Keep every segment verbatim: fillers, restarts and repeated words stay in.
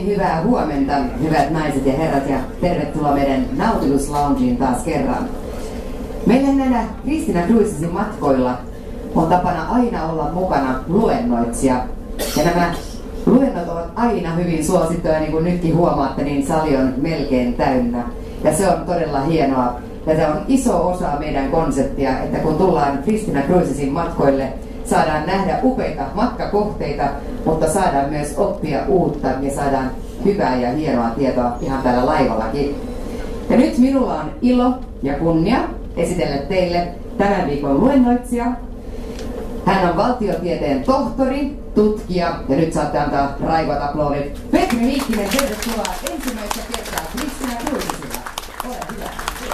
Oikein hyvää huomenta, hyvät naiset ja herrat, ja tervetuloa meidän Nautilus Loungeen taas kerran. Meillä näillä Kristina Cruisesin matkoilla on tapana aina olla mukana luennoitsija. Ja nämä luennot ovat aina hyvin suosittuja, niin kuin nytkin huomaatte, niin sali on melkein täynnä. Ja se on todella hienoa. Ja se on iso osa meidän konseptia, että kun tullaan Kristina Cruisesin matkoille, saadaan nähdä upeita matkakohteita, mutta saadaan myös oppia uutta ja saadaan hyvää ja hienoa tietoa ihan täällä laivallakin. Ja nyt minulla on ilo ja kunnia esitellä teille tämän viikon luennoitsija. Hän on valtiotieteen tohtori, tutkija, ja nyt saatte antaa raivat aplodit. Petri Miikkinen, tervetuloa ensimmäistä kertaa Kristina Cruisesilla. Ole hyvä.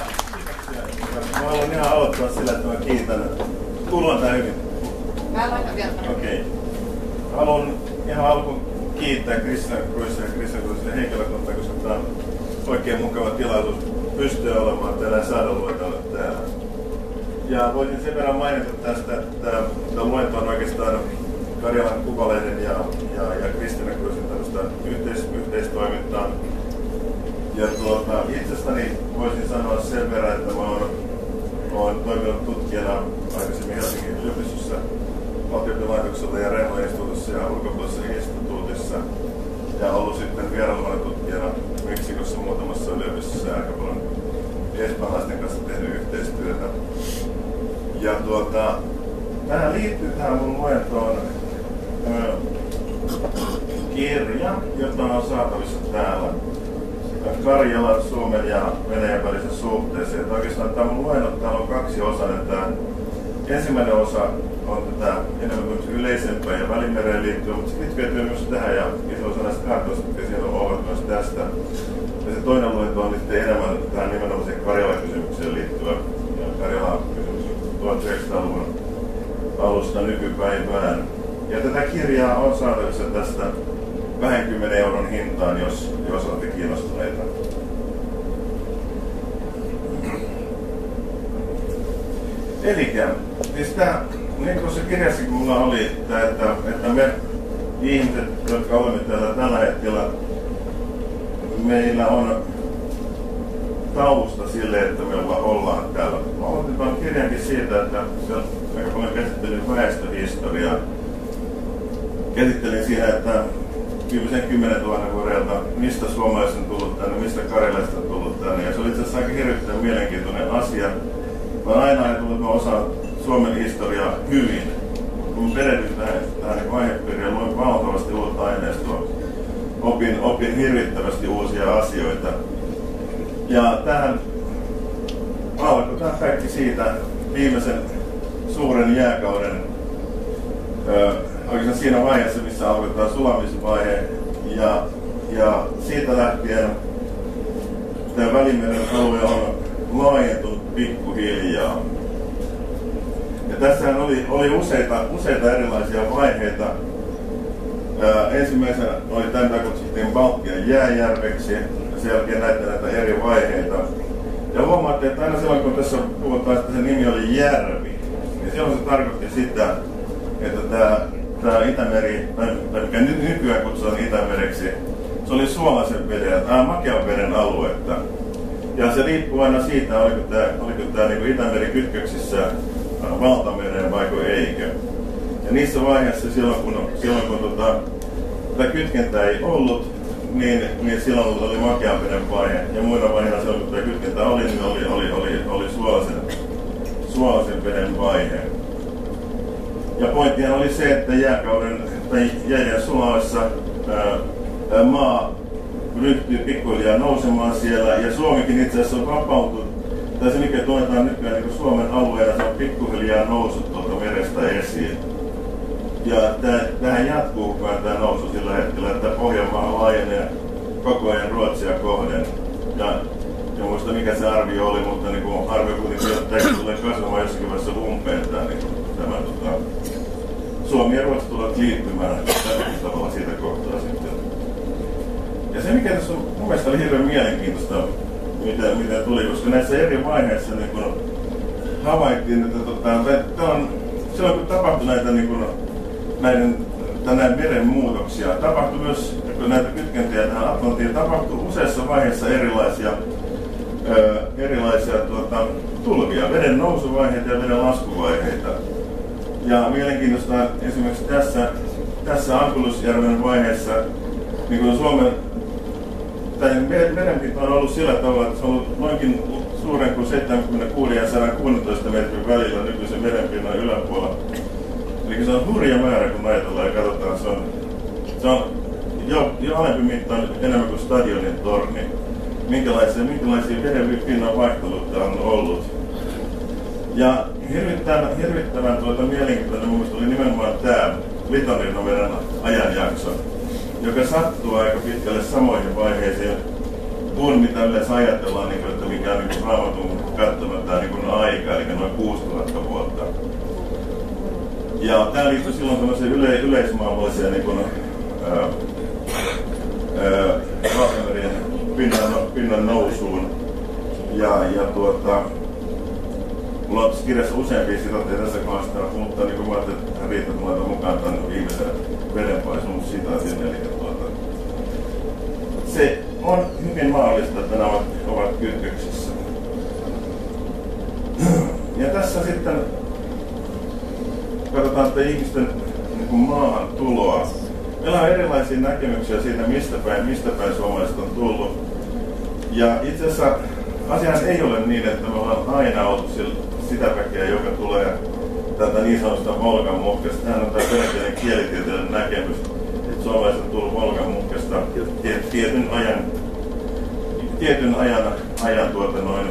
Mä haluan ihan aloittaa sillä, että mä kiitän. Kuullaan tää hyvin? Mä laitan vielä. Okei. Okay. Haluan ihan alkuun kiittää Kristina Cruisesia ja Kristina Cruisesin henkilökuntaa, koska tää on oikein mukava tilaisuus pystyä olemaan täällä ja saada luetella täällä. Ja voisin sen verran mainita tästä, että tämä luento on oikeastaan Karjalan Kuvalehden ja, ja, ja Kristina Cruisesin tällaista yhteis, yhteistoimintaa. Ja tuota, itsestäni voisin sanoa sen verran, että mä oon, oon toiminut tutkijana aikaisemmin Helsingin yliopistossa, valtioppilaitoksella ja Rehma-instituutissa ja ulkopuolisessa instituutissa. Ja ollut sitten vierailevana tutkijana Meksikossa muutamassa yliopistossa ja aika paljon espanjalaisten kanssa tehnyt yhteistyötä. Ja tuota, tähän liittyy tähän mun luentoon äh, kirja, jota on saatavissa täällä Karjalan, Suomen ja Venäjän välisessä suhteessa. Ja oikeastaan tämä mun luennot, täällä on kaksi osainen. Tämä ensimmäinen osa on tätä enemmän yleisempää ja Välimereen liittyy, mutta se liittyy myös tähän ja iso osa näistä kartoista, jotka siellä ovat myös tästä. Ja se toinen luento on sitten enemmän tähän nimenomaiseen Karjala-kysymykseen liittyvä. Ja Karjala-kysymys tuhatyhdeksänsataaluvun alusta nykypäivään. Ja tätä kirjaa on saatavissa tästä kaksikymmentä euron hintaan, jos, jos olette kiinnostuneita. Elikkä, siis tää, niin tuossa kirjassakin mulla oli, tää, että, että me ihmiset, jotka olemme täällä tällä hetkellä, meillä on tausta sille, että me ollaan täällä. Mä aloitin tuon kirjankin siitä, että se on aika paljon käsittelin väestöhistoriaa. Käsittelin siinä, että viimeisen kymmenen tuhannen vuodelta, mistä suomalaiset on tullut tänne, mistä karjalaiset on tullut tänne. Ja se oli itse asiassa aika hirvittävän mielenkiintoinen asia. Mä oon aina ajatellut, että mä osaan Suomen historiaa hyvin. Kun mä perehdyin tähän, tähän aihepiiriin, luin valtavasti uutta aineistoa. Opin, opin hirvittävästi uusia asioita. Ja tähän alkoi tämä kaikki siitä viimeisen suuren jääkauden, öö, oikeastaan siinä vaiheessa, missä alkoi tämä sulamisvaihe. Ja, ja siitä lähtien tämä Välimeren alue on laajentunut pikkuhiljaa. Ja tässähän oli, oli useita, useita erilaisia vaiheita. Ää, ensimmäisenä oli tämä, mitä kutsuttiin Baltian jääjärveksi, ja sen jälkeen näitä näitä eri vaiheita. Ja huomaatte, että aina silloin kun tässä puhutaan, että se nimi oli järvi, niin silloin se tarkoitti sitä, että tämä, tämä Itämeri, tai mikä nyt nykyään kutsutaan Itämereksi, se oli suolaisen veden, äh, makean veden aluetta. Ja se riippuu aina siitä, oliko tämä, oliko tämä niin kuin Itämeri kytköksissä valtamereen vaiko eikö. Ja niissä vaiheissa silloin kun, silloin, kun tota, tätä kytkentää ei ollut, niin, niin silloin oli makean veden vaihe. Ja muina vaiheilla silloin kun tämä kytkentä oli, niin oli, oli, oli, oli suolaisen, suolaisen veden vaihe. Ja pointtihan oli se, että jääkauden tai jäiden sulaessa ää, maa ryhtyy pikkuhiljaa nousemaan siellä, ja Suomikin itse asiassa on vapautunut, tai se mikä tunnetaan nykyään niin kuin Suomen alueella, se on pikkuhiljaa noussut tuolta merestä esiin. Ja tähän jatkuu tämä nousu sillä hetkellä, että Pohjanmaa laajenee koko ajan Ruotsia kohden. Ja en muista mikä se arvio oli, mutta niin kuin arvio kuitenkin, että tämä tulee kasvamaan jossakin vaiheessa umpeen tämä, niin tämä tota, Suomi ja Ruotsi tulevat liittymään tällä tavalla siitä kohtaa sitten. Ja se mikä tässä on mun mielestä oli hirveän mielenkiintoista, mitä, mitä tuli, koska näissä eri vaiheissa niin kun havaittiin, että tota, että on, silloin kun tapahtui näitä niin kun, näiden, näiden meren muutoksia, tapahtui myös näitä kytkentöjä tähän Atlanttiin, tapahtui useassa vaiheessa erilaisia, ö, erilaisia tuota, tulvia, veden nousuvaiheita ja veden laskuvaiheita. Ja mielenkiintoista esimerkiksi tässä, tässä Ankulusjärven vaiheessa, niin kuin Suomen tai merenpinta on ollut sillä tavalla, että se on ollut noinkin suuren kuin seitsemänkymmentäkuusi ja sata kuusitoista metrin välillä nykyisen merenpinnan yläpuolella. Eli se on hurja määrä, kun ajatellaan ja katsotaan. Se on, se on jo, jo alempi mittaan enemmän kuin stadionin torni. Minkälaisia, minkälaisia vedenpinnan vaihteluita on ollut. Ja hirvittävän, hirvittävän tuota, mielenkiintoinen mun oli nimenomaan tämä Litonrinnoveden ajanjakso, joka sattuu aika pitkälle samoihin vaiheisiin kuin mitä yleensä ajatellaan, niin kuin, että mikä on niin Raamatun katsamatta niin aika, eli noin kuusituhatta vuotta. Ja tämä liittyy silloin tämmöiseen yle, yleismaailmalliseen niin Valtamerien pinnan, pinnan nousuun. Ja, ja tuota, mulla on tässä kirjassa useampia sitaatteja tässä kohdassa, mutta niin kuin mä ajattelin, että hän riittää, että mä laitan mukaan tämän viimeisen vedenpaisun sitaatin. Eli tuota, se on hyvin mahdollista, että nämä ovat, ovat kytköksissä. Ja tässä sitten katsotaan, että ihmisten niin maahan tuloa. Meillä on erilaisia näkemyksiä siitä, mistä päin, mistä päin suomalaiset on tullut. Ja itse asiassa asiahan ei ole niin, että me ollaan aina oltu sitä väkeä, joka tulee tältä niin sanotusta Volgan-mutkasta. Tämähän on tämä perinteinen kielitieteellinen näkemys, että suomalaiset on tullut Volgan-mutkasta tietyn ajan, tietyn ajan, ajan tuota noin,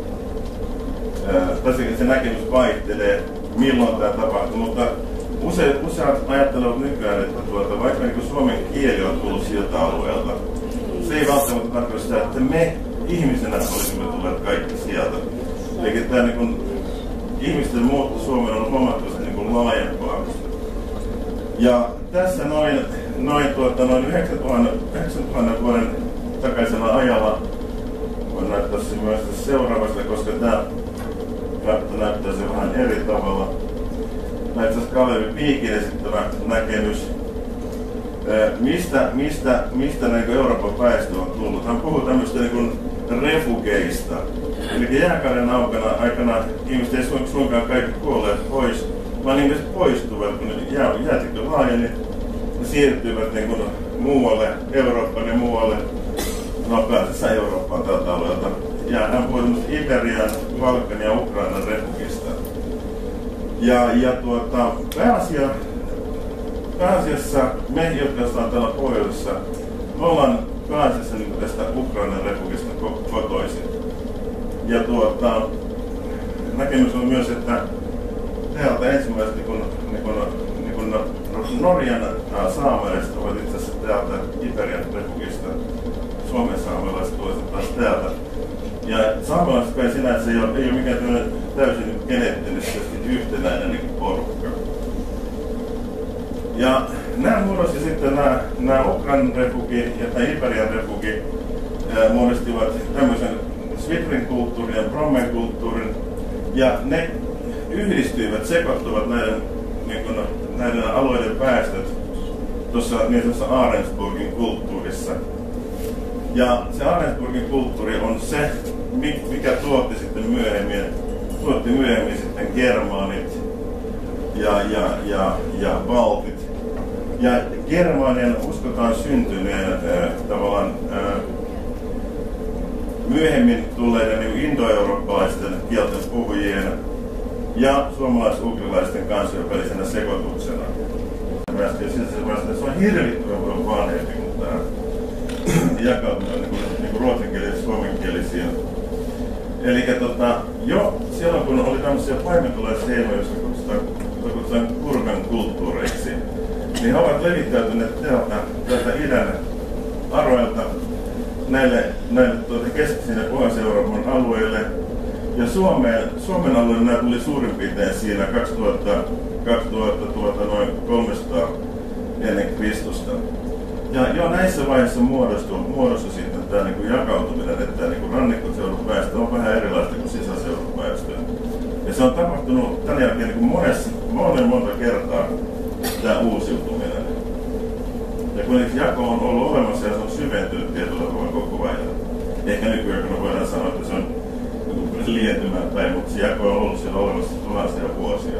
ää, se näkemys vaihtelee, milloin tämä tapahtuu, mutta useat, useat ajattelevat nykyään, että tuota, vaikka niin kuin suomen kieli on tullut siltä alueelta, se ei välttämättä tarkoita sitä, että me ihmisenä olisimme tulleet kaikki sieltä. Eli tämä niin kuin, ihmisten muutto Suomeen on huomattavasti niin kuin laajempaa. Ja tässä noin, noin, tuota, noin yhdeksäntuhannen vuoden takaisella ajalla, voin näyttää se myös seuraavasta, koska tämä kartta näyttää se vähän eri tavalla. Näin itse asiassa Kalevi Piikin esittävä näkemys, mistä, mistä, mistä niin Euroopan väestö on tullut. Hän puhuu tämmöistä niin refugeista. Eli jääkauden aikana, aikana ihmiset ei suinkaan kaikki kuolleet pois, vaan ihmiset poistuvat, kun jää, jäätikkö laajeni ja siirtyivät niin kuin muualle, Eurooppaan ja muualle, no pääsessä Eurooppaan tältä alueelta. Ja hän puhui Iberian, Balkan ja Ukrainan refugista. Ja, ja tuota, pääasia, pääasiassa me, jotka ollaan täällä pohjoisessa, me ollaan pääasiassa niin tästä Ukrainan refugista kotoisin. Ja tuota, näkemys on myös, että täältä ensimmäiset niin kun, niin kun, niin kun Norjan saamelaiset ovat itse asiassa täältä Iberian refugista. Suomen saamelaiset tulevat taas täältä. Ja saamelaiset kai sinänsä ei ole, ei ole mikään täysin geneettisesti yhtenäinen niin porukka. Ja nämä muodosti sitten nämä, nämä Ukrainan refugi ja tämä Iberian refugi ää, muodostivat tämmöisen Svitrin kulttuurin ja Brommen kulttuurin, ja ne yhdistyivät, sekoittuvat näiden, niin kuin, näiden alueiden väestöt tuossa niin sanotussa Ahrensburgin kulttuurissa. Ja se Ahrensburgin kulttuuri on se, mikä tuotti sitten myöhemmin, tuotti myöhemmin sitten germaanit ja, ja, ja, ja baltit. Ja Germanien uskotaan syntyneen äh, tavallaan äh, myöhemmin tulleiden niin indoeurooppalaisten kielten puhujien ja suomalais-ugrilaisten kansojen välisenä sekoituksena. Se on hirvittävän paljon vanhempi kuin tämä jakautuminen niin kuin, niin kuin ruotsinkielisiä ja suomenkielisiä. Eli tota, jo silloin kun oli tämmöisiä paimentolaisheimoja, joissa kutsutaan kurkan kulttuureiksi, niin he ovat levittäytyneet täältä, täältä idän aroilta näille, näille tuota, keskisen ja Pohjois-Euroopan alueille. Ja Suomeen, Suomen alueelle nämä tuli suurin piirtein siinä kaksituhatta, kaksituhatta tuota, noin kolmesataa ennen Kristusta. Ja jo näissä vaiheissa muodostui, muodostui sitten tämä niin kuin jakautuminen, että niin kuin rannikkoseudun väestö on vähän erilaista kuin sisäseudun väestö. Ja se on tapahtunut tämän jälkeen niin kuin monessa, monen monta kertaa tämä uusiutuminen. Ja kun jako on ollut olemassa ja se on syventynyt tietyllä tavalla koko ajan. Ehkä nykyään kun voidaan sanoa, että se on lientymään päin, mutta se jako on ollut siellä olemassa tuhansia vuosia.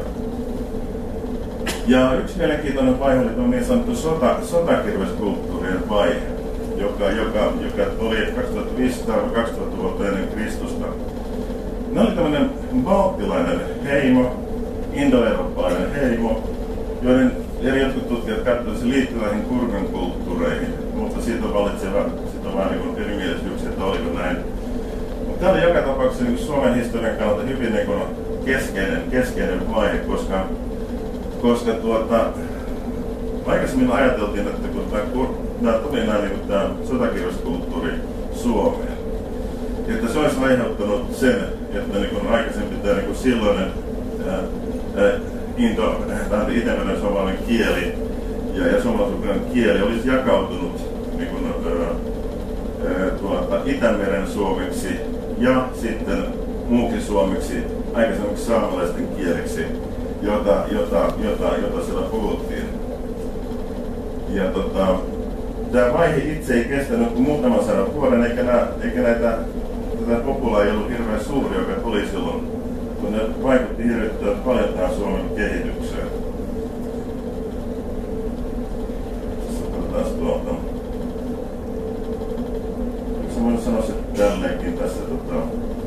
Ja yksi mielenkiintoinen vaihe oli tuon niin sanottu sota, sotakirveskulttuurien vaihe, joka, joka, joka oli kaksituhattaviisisataa kaksituhatta vuotta ennen Kristusta. Ne oli tämmöinen balttilainen heimo, indoeurooppalainen heimo, joiden eri jotkut tutkijat katsovat, että se liittyy näihin kurkan kulttuureihin, mutta siitä on valitseva, siitä on vähän niin erimielisyyksiä, että oliko näin. Mutta tämä oli joka tapauksessa niin Suomen historian kannalta hyvin niin keskeinen, keskeinen vaihe, koska, koska tuota, aikaisemmin ajateltiin, että kun tämä, tämä tuli näin niin tämä sotakirveskulttuuri Suomeen, että se olisi aiheuttanut sen, että niin aikaisemmin tämä niin silloinen ää, ää, Indo, itämeren suomalainen kieli ja, ja suomalaisuuden kieli olisi jakautunut niin kuin, ää, ää, tuota, Itämeren suomeksi ja sitten muukin suomeksi aikaisemmiksi saamelaisten kieliksi, jota, jota, jota, jota siellä puhuttiin. Ja tota, tämä vaihe itse ei kestänyt kuin muutaman sadan vuoden, eikä, nää, eikä näitä, tätä populaa ei ollut hirveän suuri, joka tuli silloin, kun ne vaikutti hirvittävän paljon tähän Suomen kehitykseen. Katsotaan tuolta. Yksi voin sanoa se tälleenkin tässä, tota,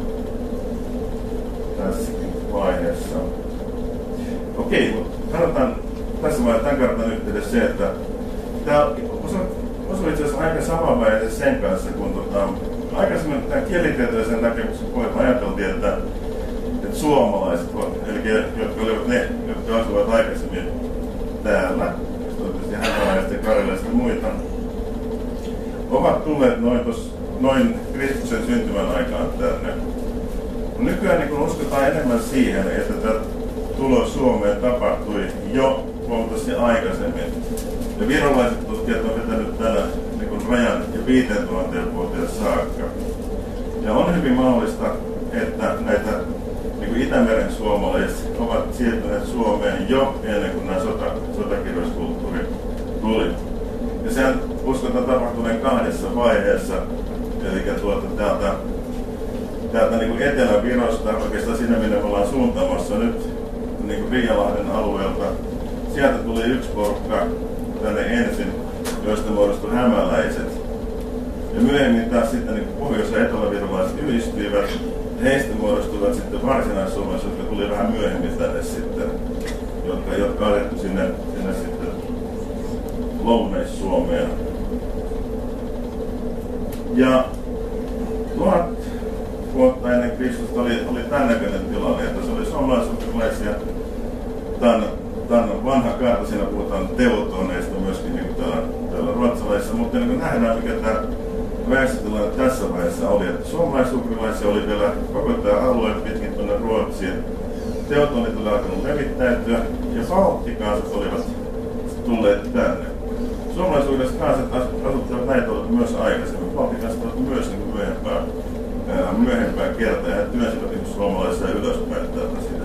tässäkin vaiheessa. Okei, mutta katsotaan tässä vaiheessa tämän kartan yhteydessä se, että tämä osui itse asiassa aika samanvaiheisesti sen kanssa, kun tota, aikaisemmin tämän kielitieteellisen näkemyksen pohjalta ajateltiin, että, että suomalaiset, eli jotka olivat ne, jotka asuvat aikaisemmin täällä, tietysti hämäläiset ja karilaiset ja muita, ovat tulleet noin, tos, noin Kristuksen syntymän aikaan tänne. Nykyään niin kun uskotaan enemmän siihen, että tämä tulo Suomeen tapahtui jo huomattavasti aikaisemmin. Ja virolaiset tutkijat on vetänyt tällä niin rajan ja viisituhatta vuoteen saakka. Ja on hyvin mahdollista, että näitä niin Itämeren suomalaiset ovat siirtyneet Suomeen jo ennen kuin nämä sota, sotakirveskulttuuri tuli. Ja sehän uskotaan tapahtuneen kahdessa vaiheessa. Eli tuolta täältä, täältä niin Etelä-Virosta, oikeastaan sinne minne me ollaan suuntaamassa nyt, niin Riialahden alueelta. Sieltä tuli yksi porukka tänne ensin, joista muodostui hämäläiset. Ja myöhemmin taas sitten niin pohjois- ja etelävirolaiset yhdistyivät. Heistä muodostuivat sitten varsinais-suomalaiset, jotka tuli vähän myöhemmin tänne sitten, jotka, jotka alettu sinne, sinne sitten Lounais-Suomeen. Ja tuhat vuotta ennen Kristusta oli, oli tämän näköinen tilanne, että se oli suomalaisuukrilaisia. Tämän, tämän vanha kartta, siinä puhutaan teutoneista myöskin niin täällä, täällä ruotsalaisissa, mutta niin kuin nähdään, mikä tämä väestötilanne tässä vaiheessa oli, että suomalaisukrilaisia oli vielä koko tämä alue pitkin tuonne Ruotsiin. Teutonit oli alkanut levittäytyä ja balttikansat olivat tulleet tänne. Suomalaisuudessa kansat asuttivat näitä olivat myös aikaisemmin. Balttikansat olivat myös niin myöhempää, ää, myöhempää kertaa ja työnsivät niin suomalaisia ylöspäin täältä sitten.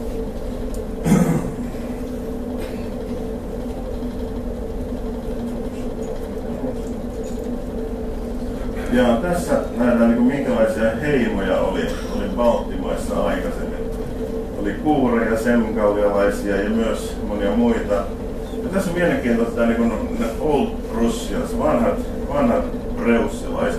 Ja tässä nähdään, niin kuin, minkälaisia heimoja oli, oli Baltimaissa aikaisemmin. Oli kuureja, semgallialaisia ja myös monia muita. Ja tässä on mielenkiintoista tämä niin ne Old Russians, vanhat, vanhat preussilaiset.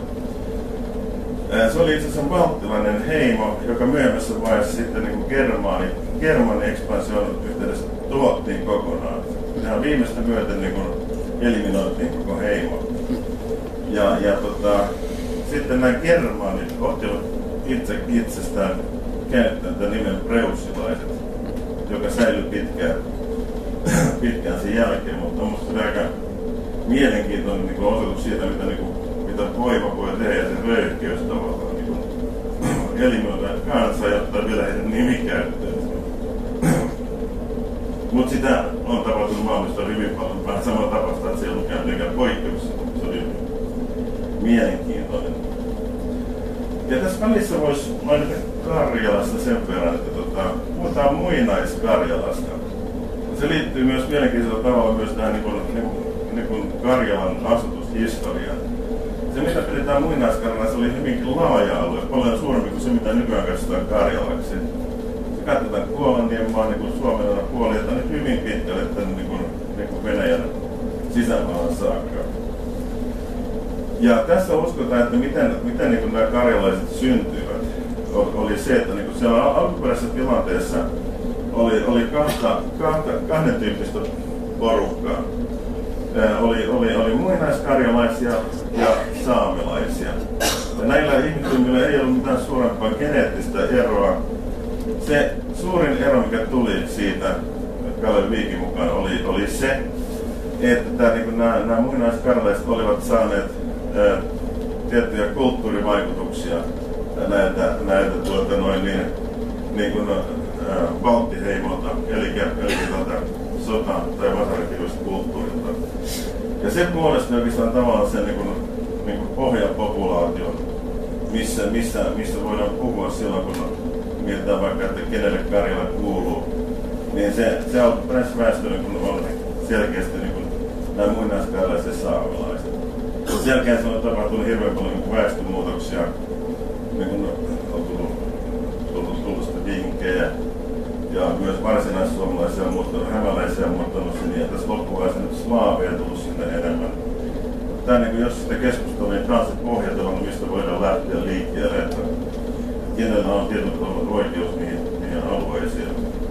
Se oli itse asiassa balttilainen heimo, joka myöhemmässä vaiheessa sitten niin germaani, germaani ekspansion yhteydessä tuhottiin kokonaan. Ihan viimeistä myöten niin eliminoitiin koko heimo. Ja, ja tota, sitten nämä germaanit ottivat itse itsestään käyttöön tämän nimen preussilaiset, joka säilyi pitkään, pitkään sen jälkeen, mutta on musta aika mielenkiintoinen niin kuin osoitus siitä, mitä, niin kuin, mitä voima voi tehdä ja se röyhkeys tavallaan niin eliminoida kansaa ja ottaa vielä heidän nimikäyttöön. Mutta sitä on tapahtunut mahdollista hyvin paljon. Vähän samalla tapasta, että se ei ollut käynyt mikään poikkeus. Se oli mielenkiintoinen. Ja tässä välissä voisi mainita Karjalasta sen verran, että tota, puhutaan muinais-Karjalasta. Se liittyy myös mielenkiintoisella tavalla myös tähän niin kuin, niin kuin niin kuin Karjalan asutushistoria. Se, mitä pidetään muinaiskarjalla, se oli hyvinkin laaja alue, paljon suurempi kuin se, mitä nykyään katsotaan Karjalaksi. Se katsotaan Kuolannienmaan niin kuin Suomen puoli, että on hyvin pitkälle tänne niin kuin, niin kuin Venäjän sisämaahan saakka. Ja tässä uskotaan, että miten, miten niin kuin nämä karjalaiset syntyivät, oli se, että niin kuin siellä alkuperäisessä tilanteessa oli, oli kahta, kahta, kahden tyyppistä porukkaa. Ää, oli, oli, oli muinaiskarjalaisia ja saamelaisia. Ja näillä ihmisryhmillä ei ollut mitään suurempaa geneettistä eroa. Se suurin ero, mikä tuli siitä Kalevi Viikin mukaan, oli, oli se, että tämä, niin nämä, nämä muinaiskarjalaiset olivat saaneet ää, tiettyjä kulttuurivaikutuksia näiltä, näiltä tuota, noin, niin, niin kuin, ää, valttiheimolta, eli, eli tuota, sota- tai vasarikielistä kulttuurilta. Ja se muodosti oikeastaan tavallaan sen niin kuin, niin kuin pohjapopulaation, missä, missä, missä voidaan puhua silloin, kun mietitään vaikka, että kenelle Karjala kuuluu. Niin se, se alkuperäisväestö niin on selkeästi niin kuin, nämä muinaiskarjalaiset ja saamelaiset. Sen jälkeen se on tapahtunut hirveän paljon niin kuin väestömuutoksia. Niin kuin on tullut, tullut, tullut sitten viikinkejä ja myös varsinaissuomalaisia on muuttanut, hämäläisiä on muuttanut sinne, ja tässä loppuvaiheessa nyt slaaveja on tullut sinne enemmän. Tämä, niin kuin, jos sitä keskustelua, niin tämä on se pohjatella, mistä voidaan lähteä liikkeelle, että kenellä on tietyllä oikeus niihin, niihin alueisiin.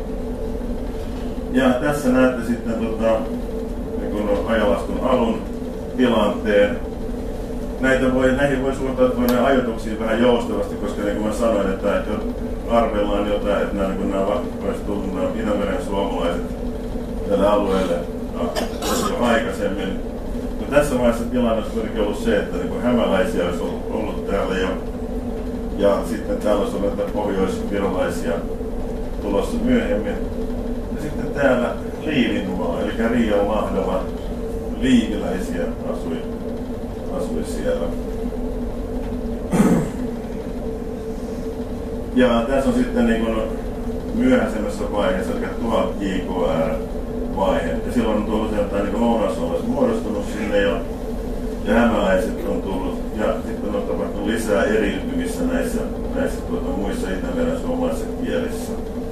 Ja tässä näette sitten tota, niin ajanlaskun alun tilanteen. Näitä voi, näihin voi suhtautua ajoituksiin vähän joustavasti, koska niin kuin mä sanoin, että arvellaan jotain, että nämä, niin nämä olisi tullut nämä Itämeren suomalaiset tälle alueelle jo aikaisemmin. No, tässä vaiheessa tilanne olisi kuitenkin ollut se, että niin hämäläisiä olisi ollut, ollut täällä jo, ja sitten täällä olisi ollut näitä pohjoisvirolaisia tulossa myöhemmin. Ja sitten täällä Liivinmaa, eli Riianlahdella liiviläisiä asui, asui siellä. Ja tässä on sitten niin kuin myöhäisemmässä vaiheessa, eli tuhat J K R-vaihe. Ja silloin on tullut sieltä niin Lounais-Suomessa muodostunut sinne jo, ja hämäläiset on tullut. Ja sitten on tapahtunut lisää eriytymistä näissä, näissä tuota, muissa Itämeren suomalaisissa kielissä.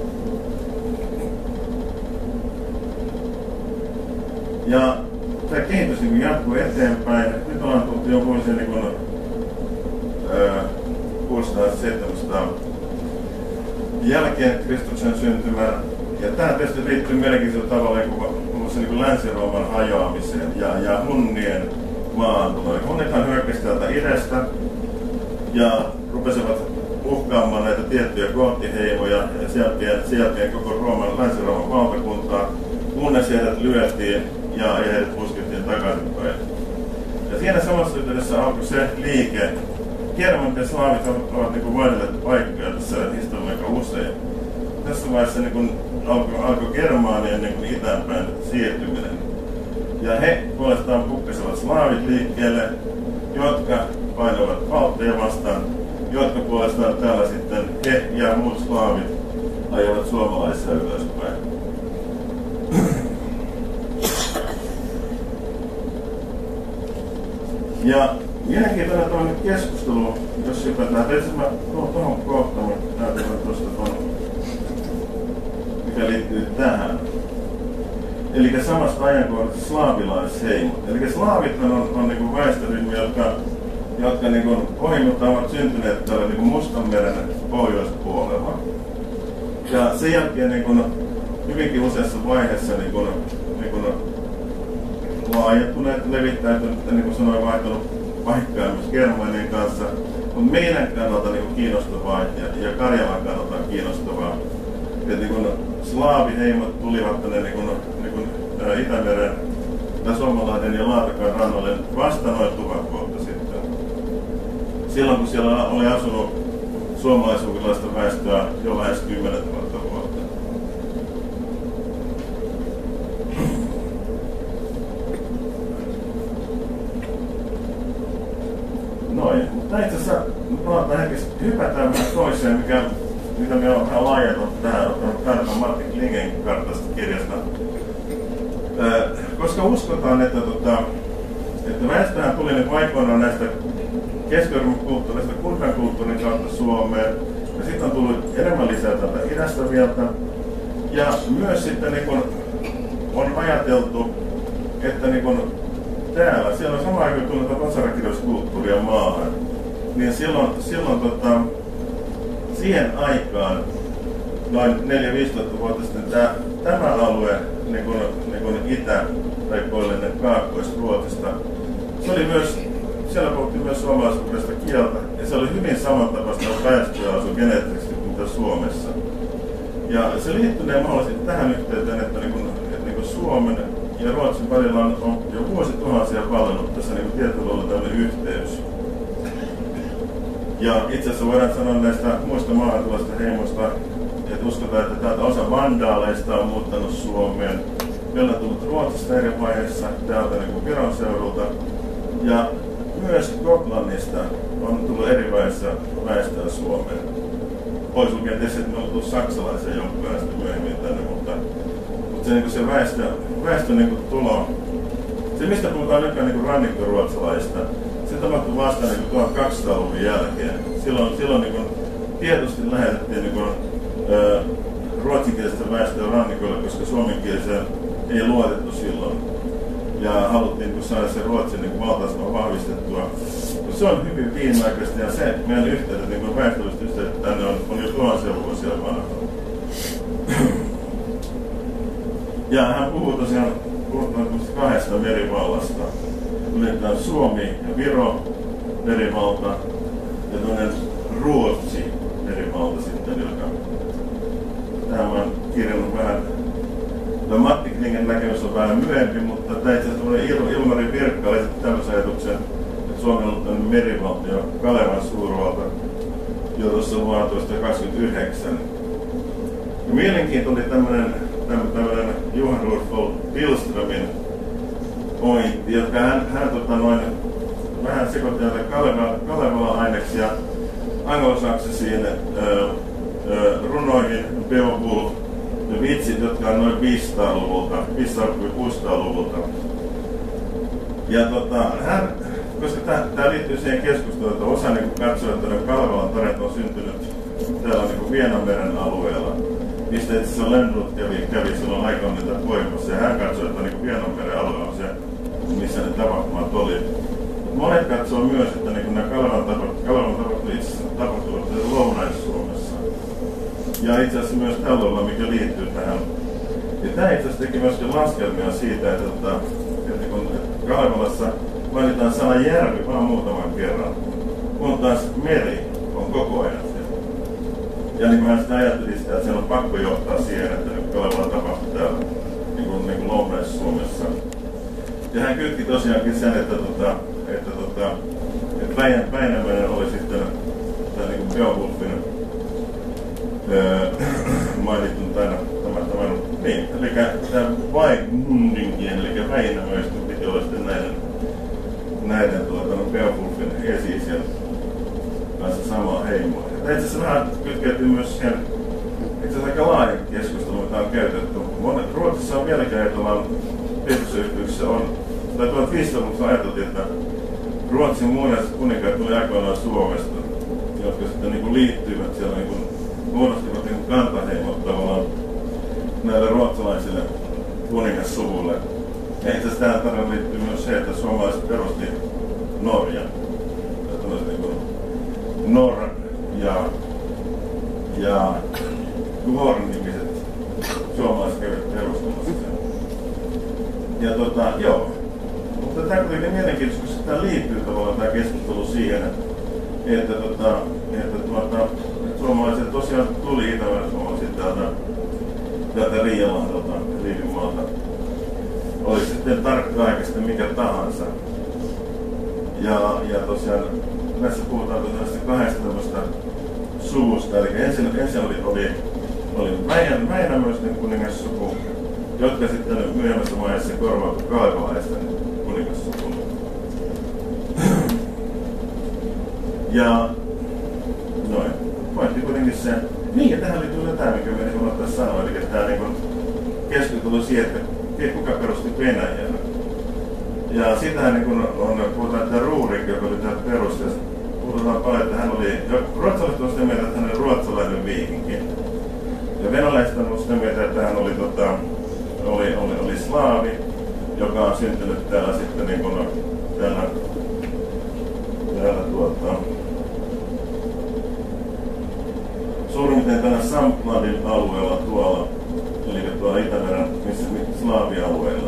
Ja tämä kehitys niin jatkuu eteenpäin. Nyt ollaan tullut jo vuosia niin kuin, ää, kuusitoista-seitsemänsataa jälkeen Kristuksen syntymän. Ja tämä tietysti liittyy mielenkiintoisella tavalla niin kuin Länsi-Rooman hajoamiseen ja, ja hunnien maahantuloon. Hunnithan hyökkäsivät täältä idästä ja rupesivat uhkaamaan näitä tiettyjä koottiheimoja ja sen jälkeen koko Rooman, Länsi-Rooman valtakuntaa, kunnes heidät lyötiin ja, ja heidät puskettiin takaisinpäin. Ja siinä samassa yhteydessä alkoi se liike. Germanit ja slaavit ovat, ovat niin vaihdelleet paikkoja tässä historialla aika usein. Tässä vaiheessa niin alkoi, alkoi Germaanien niin itäänpäin siirtyminen. Ja he puolestaan pukkasivat slaavit liikkeelle, jotka painoivat valtteja vastaan, jotka puolestaan täällä sitten he ja muut slaavit ajavat suomalaisia ylöspäin. Ja mielenkiintoinen tämmöinen keskustelu, jos hypätään. Tietysti mä tuohon kohtaan, näytän tuosta tuon, mikä liittyy tähän. Eli samasta ajankohdasta slaavilaisheimot. Eli slaavit on, on niin väestöryhmiä, jotka, jotka niin pohjimmiltaan ovat syntyneet täällä niin Mustanmeren pohjoispuolella. Ja sen jälkeen niin kuin, hyvinkin useassa vaiheessa niin kuin, niin kuin, laajentuneet, levittäytyneet, niin kuin sanoin, vaihtanut paikkaa myös Germanien kanssa. Mutta meidän kannalta niin kuin kiinnostavaa ja, ja Karjalan kannalta kiinnostavaa, että niin kuin slaaviheimot tulivat tänne niin kuin, niin kuin, ää, Itämeren, Suomalahden ja Laatakan rannalle vasta noin tuhat vuotta sitten. Silloin kun siellä oli asunut suomalaisuukilaista väestöä jo lähes kymmenen tuhatta vuotta. Noin, mutta itse asiassa palataan hetkeksi, hypätään vähän toiseen, mikä, mitä me ollaan vähän laajentunut tähän, ottanut kartan Matti Klingen kartasta kirjasta. koska uskotaan, että, tota, että väestöhän tuli niin aikoinaan näistä Keski-Euroopan kulttuurista, kurkan kulttuurin kautta Suomeen, ja sitten on tullut enemmän lisää tätä idästä vielä. Ja myös sitten niin kun on ajateltu, että niin kun täällä, siellä on samaan aikaan tullut vasarakirjoiskulttuuria maahan, niin silloin, silloin tota, siihen aikaan, noin neljä viisitoista vuotta sitten, tämä, tämä alue, niin kuin, niin kuin itä- tai koillinen Kaakkois-Ruotsista, se oli myös, siellä puhuttiin myös suomalaiskuudesta kieltä, ja se oli hyvin samantapaista väestöä asu geneettisesti kuin mitä Suomessa. Ja se liittynee mahdollisesti tähän yhteyteen, että, niin kuin, että niin kuin Suomen ja Ruotsin välillä on, on jo vuosituhansia vallannut tässä niin tietyllä lailla tämmöinen yhteys. Ja itse asiassa voidaan sanoa näistä muista maahantuloista heimoista, että uskotaan, että täältä osa vandaaleista on muuttanut Suomeen. Meillä on tullut Ruotsista eri vaiheissa, täältä niin kuin Viron seudulta. Ja myös Gotlannista on tullut eri vaiheissa väestöä Suomeen. Pois lukien tietysti, että me on tullut saksalaisia jonkun verran myöhemmin tänne, mutta, mutta se, niin se väestö, väestö niin tulo, se mistä puhutaan nykyään niin rannikkoruotsalaista, se tapahtui vasta niin tuhatkaksisataaluvun jälkeen. Silloin, silloin niin kuin, tietysti lähetettiin niin kuin, ö, ruotsinkielistä väestöä rannikolle, koska suomenkieliseen ei luotettu silloin. Ja haluttiin niin saada se ruotsin niin valtaisema vahvistettua. Se on hyvin viimeaikaista ja se meidän yhteydet, niin väestölliset yhteydet tänne on, on jo tuhansia vuosia vanha. Ja hän puhuu tosiaan kahdesta merivallasta. Yletään Suomi ja Viro merivalta ja toinen Ruotsi merivalta sitten, joka tähän mä oon kirjannut vähän. Tämä Matti Klingen näkemys on vähän myöhempi, mutta tämä itse asiassa Il- Ilmari Virkka oli sitten tämmöisen ajatuksen, että Suomi on ollut tämmöinen merivaltio Kalevan suurvalta jo tuossa vuonna tuhatyhdeksänsataakaksikymmentäyhdeksän. Ja mielenkiintoinen oli tämmöinen, tämmöinen Johan Rudolf Billströmin pointti, jotka hän, hän tota noin, vähän sekoitti näitä Kalevala-aineksia anglosaksisiin öö, öö, runoihin, Beowulf ja vitsit, jotka on noin viisisataaluvulta, viisisatakuusisataaluvulta. Ja tota, hän, koska tämä liittyy siihen keskusteluun, että osa niin katsoo, että Kalevalan tarinat on syntynyt täällä niin Vienanmeren alueella, mistä itse asiassa Lönnrot kävi, kävi silloin aikaan niitä poimassa, ja hän katsoi, että niin Vienanmeren alue on se, missä ne tapahtumat oli. Monet katsoo myös, että niin nämä Kalevalan tapahtumat itse asiassa tapahtuvat Lounais-Suomessa. Ja itse asiassa myös tällä mikä liittyy tähän. Ja tämä itse asiassa teki myöskin laskelmia siitä, että, että, että kun Kalevalassa mainitaan sana järvi vaan muutaman kerran, kun taas meri on koko ajan siellä. Ja niin kuin hän sitä ajatteli sitä, että se on pakko johtaa siihen, että Kalevala tapahtui täällä niin kuin, niin kuin Lounais-Suomessa. Ja hän kytki tosiaankin sen, että, tota, että, tota, että Väinämöinen oli sitten tämä niin kuin Beowulfin öö, mainittu tämän, tämän, tämän, niin, eli tämä Vaigmundinkin, eli Väinämöistä piti olla sitten näiden, näiden tuota, Beowulfin esi-isien kanssa samaa heimoa. Ja itse asiassa vähän kytkeytyy myös siihen, itse asiassa aika laaja keskustelu, mitä on käytetty. Monet, Ruotsissa on vieläkin ajatellaan, tietyissä yhteyksissä on, tai tuhatviisisataaluvulla ajateltiin, että Ruotsin muunaiset kuninkaat tuli aikoinaan Suomesta, jotka sitten niin kuin liittyivät siellä, niin kuin, muodostivat niin kuin kantaheimot tavallaan näille ruotsalaisille kuningassuvulle. Ja itse asiassa tähän tarina liittyy myös se, että suomalaiset perusti Norjan. Niin kuin Norr ja, ja Gorn-nimiset suomalaiset kävivät perustamassa sen. Ja tota, joo. Mutta tämä on kuitenkin mielenkiintoista, koska tämä liittyy tavallaan tämä keskustelu siihen, että, että, että, tuota, että suomalaiset tosiaan tuli Itämeren suomalaisia täältä, täältä Riialahdolta, Riivinmaalta. Oli sitten tarkka-aikaisesti mikä tahansa. Ja, ja tosiaan näissä puhutaan näistä kahdesta tämmöistä suvusta. Eli ensin, ensin oli, oli, oli Väinämöisten kuningassuku, jotka sitten myöhemmässä vaiheessa korvautui kalevalaisten kuningassukuun. Ja noin, pointti kuitenkin se, niin ja tähän liittyy tämä, mikä meidän unohtaa sanoa, eli tämä niin keskustelu siihen, että kuka perusti Venäjän. Ja sitähän niin kun on, puhutaan, että Rurik, joka oli tämä perustaja, puhutaan paljon, että hän oli, ruotsalaiset on sitä mieltä, että hän oli ruotsalainen viikinki. Ja venäläiset on sitä mieltä, että hän oli, tota, oli, oli, oli slaavi, joka on syntynyt täällä sitten niin kun, täällä, täällä tuota, suurin piirtein täällä Sampladin alueella tuolla, eli tuolla Itämeren missä slaavialueilla.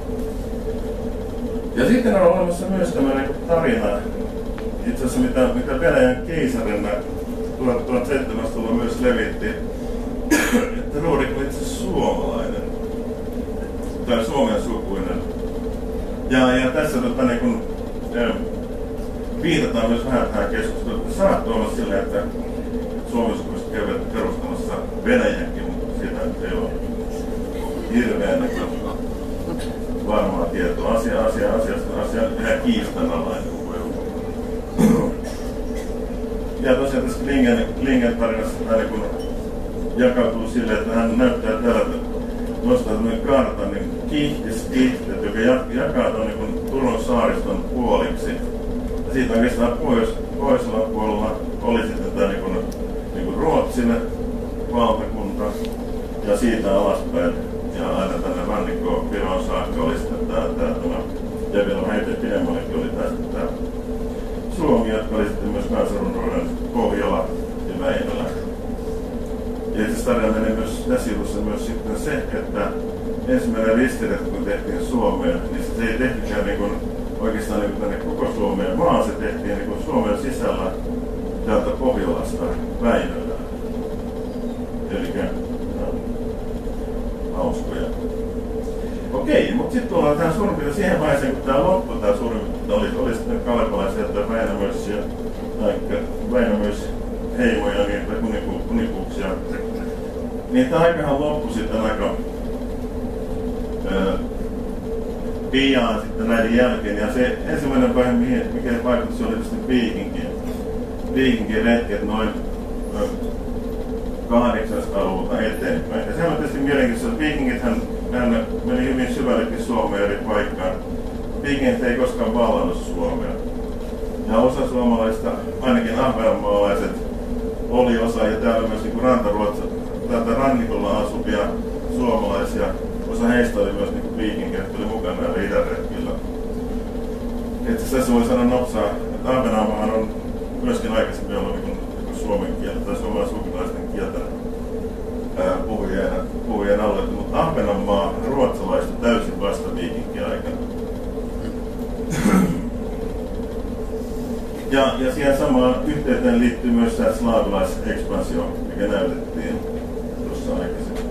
Ja sitten on olemassa myös tämmöinen tarina, itse asiassa mitä, mitä Venäjän keisarina tuhatseitsemänsataa myös levitti, että Rurik oli itse suomalainen, tai suomen sukuinen. Ja, ja tässä tota, niin kun, ja, viitataan myös vähän tähän keskusteluun, että saattoi olla silleen, että suomalaiset käyvät perustamassa Venäjänkin, mutta siitä ei ole hirveän näköistä varmaa tietoa. Asia, asia, asiasta, asia on ihan kiistanalainen. Ja tosiaan tässä Klingen, Klingen tarinassa tämä niin jakautuu silleen, että hän näyttää täältä, nostaa tämmöinen kartan, niin Kihtis-Kihtet, joka jakaa tuon niin Turun saariston puoliksi. Ja siitä oikeastaan pohjois, pohjoisella puolella oli sitten tämä niin kuin, niin kuin Ruotsin valtakunta ja siitä alaspäin. Ja aina tänne rannikkoon Viroon saakka oli sitten tämä, tämä, tämä ja vielä vähän eteen pidemmällekin oli tämä, tämä Suomi, jotka oli sitten myös kansanrunouden Pohjola ja Väinölä. Ja itse asiassa tarina menee myös tässä jutussa myös sitten se, että ensimmäinen ristiretki kun tehtiin Suomeen, niin se ei tehtykään niin kuin, oikeastaan niin kuin tänne koko Suomeen, vaan se tehtiin niin kuin Suomen sisällä täältä Pohjolasta Väinölään. Elikkä hauskoja. Okei, mutta sitten tullaan tähän suurin piirtein siihen vaiheeseen, kun tämä loppu, tämä suurin piirtein oli, oli sitten kalepalaisia, että Väinämöisiä, Väinämöis heimoja, niitä kuniku, kunikuuksia. Niin tämä aikahan loppui sitten aika ää, pian sitten näiden jälkeen. Ja se ensimmäinen vaihe, mikä vaikutti, se oli tietysti viikinkien. Viikinkien retket noin kahdeksansataaluvulta eteenpäin. Ja sehän on tietysti mielenkiintoista, että viikingithän meni hyvin syvällekin Suomeen eri paikkaan. Viikingit ei koskaan vallannut Suomea. Ja osa suomalaista, ainakin ahvenanmaalaiset, oli osa, ja täällä myös niin rantaruotsa, täältä rannikolla asuvia suomalaisia. Osa heistä oli myös niin viikinkejä, jotka oli mukana näillä idänretkillä. Itse asiassa voi sanoa nopsaa, että Ahvenanmaahan on myöskin aikaisemmin ollut niin suomen kieltä tai suomalaisukulaisten kieltä puhujien, puhujien alueita, mutta Ahvenanmaa ruotsalaista täysin vasta viikinkiaikana. Ja, ja siihen samaan yhteyteen liittyy myös tämä slaavilaisekspansio, mikä näytettiin tuossa aikaisemmin.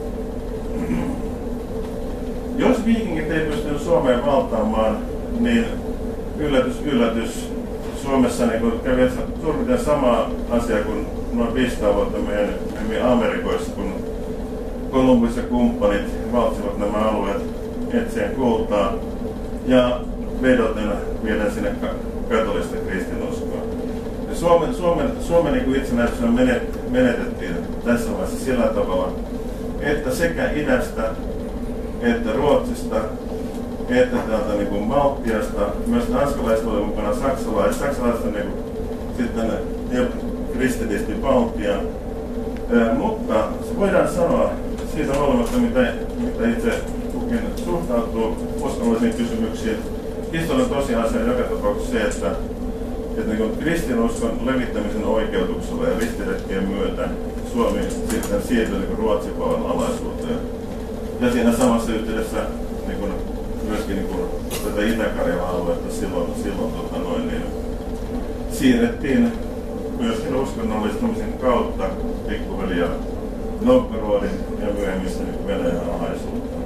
Jos viikingit ei pystynyt Suomeen valtaamaan, niin yllätys, yllätys, Suomessa niin kävi suurin piirtein sama asia kuin noin viisisataa vuotta meidän Amerikoissa, kun Columbus ja kumppanit valtsivat nämä alueet etsien kultaa ja vedoten viedään sinne katolista kristinuskoa. Suomen, Suomen, Suomen niin itsenäisyys menet, menetettiin tässä vaiheessa sillä tavalla, että sekä idästä että Ruotsista että täältä niin kuin Baltiasta, myös tanskalaiset oli mukana, saksalaiset, saksalaiset niin kuin, sitten kristitisti Baltian. Ää, mutta se voidaan sanoa siitä huolimatta, mitä, mitä itse kukin suhtautuu uskonnollisiin kysymyksiin. Historian tosiasia on joka tapauksessa se, että, että niin kuin kristinuskon levittämisen oikeutuksella ja ristiretkien myötä Suomi sitten siirtyi niin Ruotsin vallan alaisuuteen. Ja siinä samassa yhteydessä niin kuin, myöskin niin kuin, tätä Itä-Karjalan aluetta silloin, silloin tota noin, niin, siirrettiin myöskin uskonnollistumisen kautta pikkuveli ja Novgorodin ja myöhemmin niin Venäjän alaisuutta.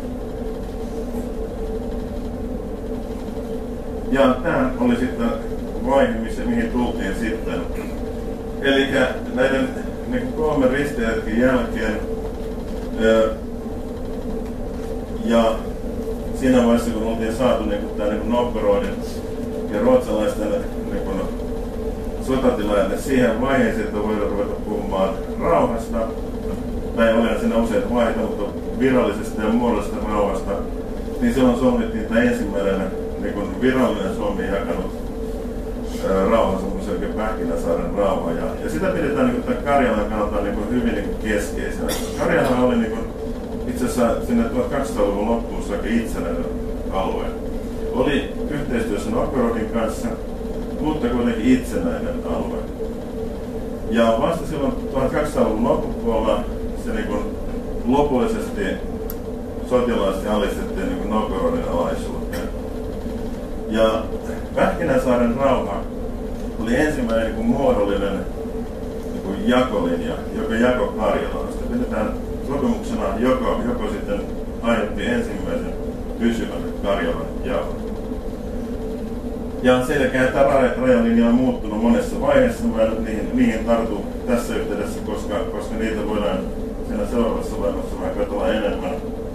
Ja tämä oli sitten vaihe, missä, mihin tultiin sitten. Eli näiden niin kolmen ristiretkin jälkeen ää, ja siinä vaiheessa, kun oltiin saatu niin tämä niin Novgorodin ja ruotsalaisten niin sotatilanne siihen vaiheeseen, että voidaan ruveta puhumaan rauhasta, tai olihan siinä useita vaiheita, mutta virallisesta ja muodollisesta rauhasta, niin silloin solmittiin tämä ensimmäinen niin kuin virallinen Suomi jakanut ää, rauha, semmoisen oikein Pähkinäsaaren rauha. Ja, ja sitä pidetään niin kuin Karjalan kannalta niin kuin hyvin niin kuin keskeisenä. Karjala oli niin kuin, itse asiassa sinne tuhatkaksisataaluvun loppuun saakka itsenäinen alue. Oli yhteistyössä Novgorodin kanssa, mutta kuitenkin itsenäinen alue. Ja vasta silloin tuhatkaksisataaluvun loppupuolella se niin kuin lopullisesti sotilaasti alistettiin niin kuin Novgorodin alaisuuteen. Ja Pähkinänsaaren rauha oli ensimmäinen niin kuin muodollinen niin kuin jakolinja, joka jako Karjalaa. Sitä pidetään sopimuksena, joko, joko sitten aiheutti ensimmäisen pysyvän Karjalan jaon. Ja sen jälkeen tämä rajalinja on muuttunut monessa vaiheessa. Mä niihin, niihin tartun tässä yhteydessä, koska, koska niitä voidaan siinä seuraavassa vaiheessa vähän katsoa enemmän.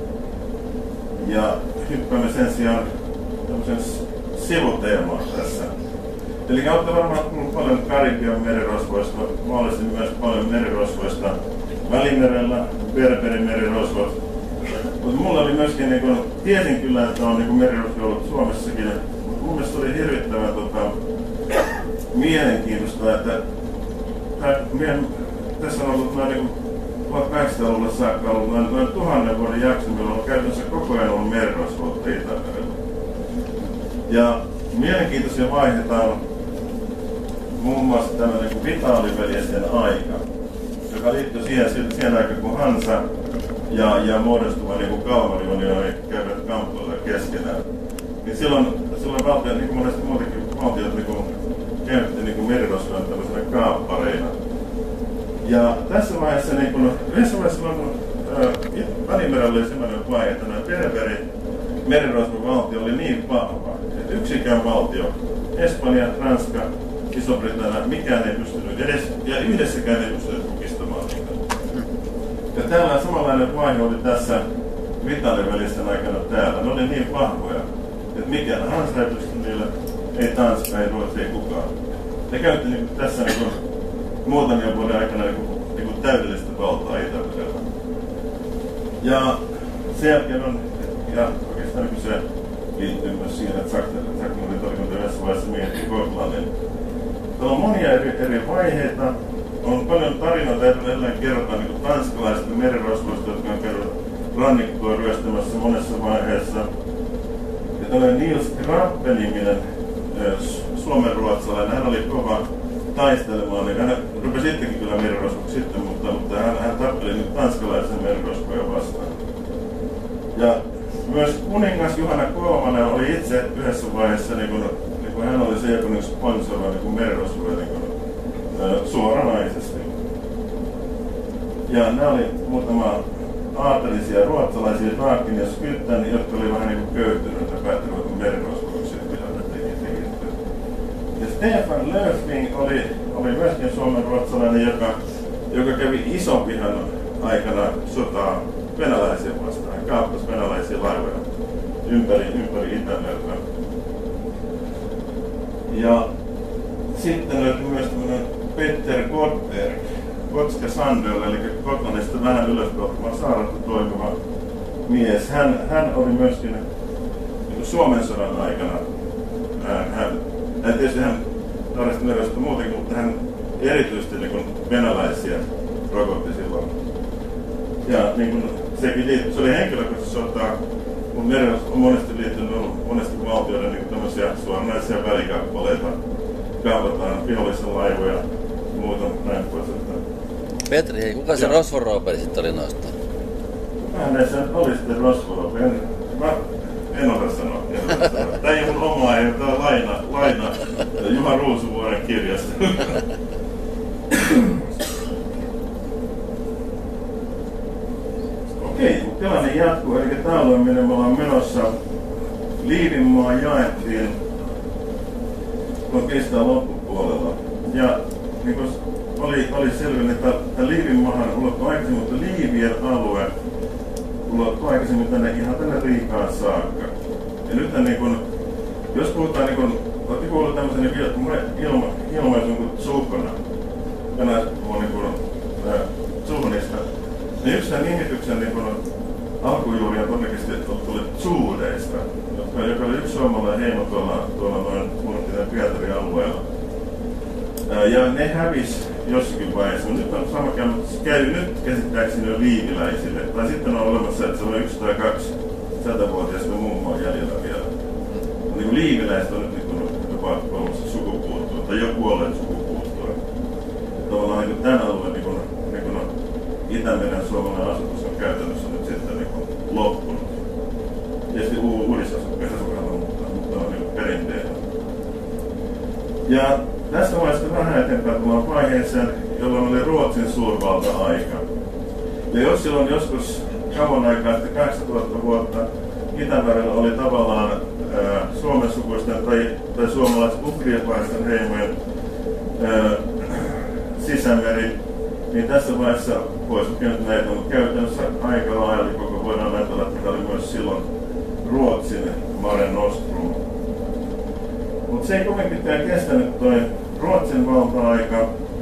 Ja hyppäämme sen sijaan tämmöisen sivuteemaan tässä. Eli olette varmaan kuullut paljon Karibian merirosvoista, mahdollisesti myös paljon merirosvoista Välimerellä, Berberin merirosvot. Mutta mulla oli myöskin, niin kun, tiesin kyllä, että on niin merirosvo ollut Suomessakin. Mun mielestä oli hirvittävän tota, mielenkiintoista, että tää, meidän, tässä on ollut noin niin tuhatkahdeksansataaluvulla saakka ollut noin, noin tuhannen vuoden jakso, meillä on käytännössä koko ajan ollut merirosvoutta Itämerellä. Ja mielenkiintoisia vaiheita on muun muassa tämmöinen niin Vitaaliveljesien aika, joka liittyy siihen, siihen aikaan, kun Hansa ja, ja muodostuva niin Kalmariunioni käyvät kamppuilla keskenään. Niin silloin, silloin valtio, niin kuin monesti muutenkin valtiot niin käytti niin merirosvoja tämmöisenä kaappareina. Ja tässä vaiheessa, niin kun, yhdessä vaiheessa silloin, kun Välimerellä oli sellainen vaihe, että nämä Berberin merirosvovaltio oli niin vahva, että yksikään valtio, Espanja, Ranska, Iso-Britannia, mikään ei pystynyt edes, ja yhdessäkään ei pystynyt kukistamaan niitä. Ja tällainen samanlainen vaihe oli tässä Vitalivelisten aikana täällä. Ne oli niin vahvoja, että mikään Hansa ei pysty niille, ei Tanska, ei Ruotsi, ei kukaan. Ne käytti niin tässä niin muutamia vuoden aikana niin kuin, niin kuin täydellistä valtaa Itämerellä. Ja sen jälkeen on, ja oikeastaan niin se liittyy myös siihen, että Sakmurit oli yhdessä vaiheessa miehitti Gotlannin. Täällä on monia eri, eri vaiheita. On paljon tarinoita edelleen kerrotaan niin tanskalaisista merirosvoista, jotka on kerrottu rannikkoa ryöstämässä monessa vaiheessa. Ja tällainen Niels Krabbe-niminen suomenruotsalainen, hän oli kova taistelemaan, niin hän rupesi itsekin kyllä merirosvoksi sitten, mutta, mutta hän, hän tappeli nyt tanskalaisen merirosvoja vastaan. Ja myös kuningas Juhana kolmonen oli itse yhdessä vaiheessa, niin kuin, niin kuin hän oli se, joka niin sponsoroi niin merirosvoja niin kuin, suoranaisesti. Ja nämä oli muutama aatelisia ruotsalaisia, Raakin ja Skytten, jotka oli vähän niin kuin köyhtyneet ja päättivät merirosvoiksi, mitä ne teki tekitty. Ja Stefan Löfving oli, oli myöskin suomen ruotsalainen, joka, joka kävi Ison-vihan aikana sotaa venäläisiä vastaan. Hän kaappasi venäläisiä laivoja ympäri, ympäri Itämerta. Ja sitten löytyi myös tämmöinen Peter Godberg, Gotska Sandöl, eli Gotlandista vähän ylöspäin saarelta toimiva mies. Hän, hän oli myöskin niin Suomen sodan aikana, hän, hän, tietysti hän tarvitsi merestä muutenkin, mutta hän erityisesti niin venäläisiä rokotti silloin. Ja niin kuin, sekin liittyy, se oli henkilökohtaisesti sotaa, kun meri on monesti liittynyt monesti valtioiden niin tämmöisiä suoranaisia välikappaleita. Kaapataan vihollisen laivoja ja muuta näin pois. Petri, hei, kuka se Rosvo-Roopeli sitten oli noista? Kukaan näissä oli sitten Rosvo-Roopeli. Mä en ota sanoa. Tämä ei mun omaa, ei tämä on laina, laina Juha Ruusuvuoren kirjasta. Okei, tilanne jatkuu. Eli tää alue, minne me ollaan menossa. Liivinmaa jaettiin tuon pistaan loppupuolella. Ja niin kuin oli, oli selvinnyt, että, että Liivinmaahan ulottuu aikaisemmin, mutta Liivien alue ulottuu aikaisemmin tänne ihan tänne Riikaan saakka. Ja nyt niin kun, jos puhutaan, niin kun, olette kuullut tämmöisen ilma, ilmaisun kuin Tsukona, tänään on niin kun, äh, Tsuhonista, niin yksi tämän nimityksen niin kun alkujuuri on todennäköisesti tullut Zuudeista, joka oli yksi suomalainen heimo tuolla, tuolla noin Murttinen Pietarin alueella. Ja ne hävis jossakin vaiheessa, mutta nyt on sama käynyt nyt käsittääkseni jo liiviläisille. Tai sitten on olemassa, että se on yksi tai kaksi satavuotiaista mummoa jäljellä vielä. Niin kuin liiviläiset on nyt niin kuin jopa kolmassa sukupuuttua, tai jo puolen sukupuuttua. Tavallaan niin kuin tämän alueen niin kuin, niin kuin Itämeren suomalainen asutus on käytännössä nyt sitten niin kuin loppunut. Tietysti uudissa asukkailla, mutta, mutta on niin perinteinen. Ja tässä vaiheessa vähän eteenpäin tullaan vaiheeseen, jolloin oli Ruotsin suurvalta-aika. Ja jos silloin joskus kauan aikaa, sitten kahdeksantuhatta vuotta, Itämerellä oli tavallaan ää, Suomen sukuisten tai, tai suomalais-ugriapaisten heimojen ää, sisämeri, niin tässä vaiheessa voisi nyt näitä on käytännössä aika laajalla, koko voidaan ajatella, että tämä oli myös silloin Ruotsin Mare Nostrum. Mutta se ei kovin pitkään kestänyt toi Ruotsin valta-aika,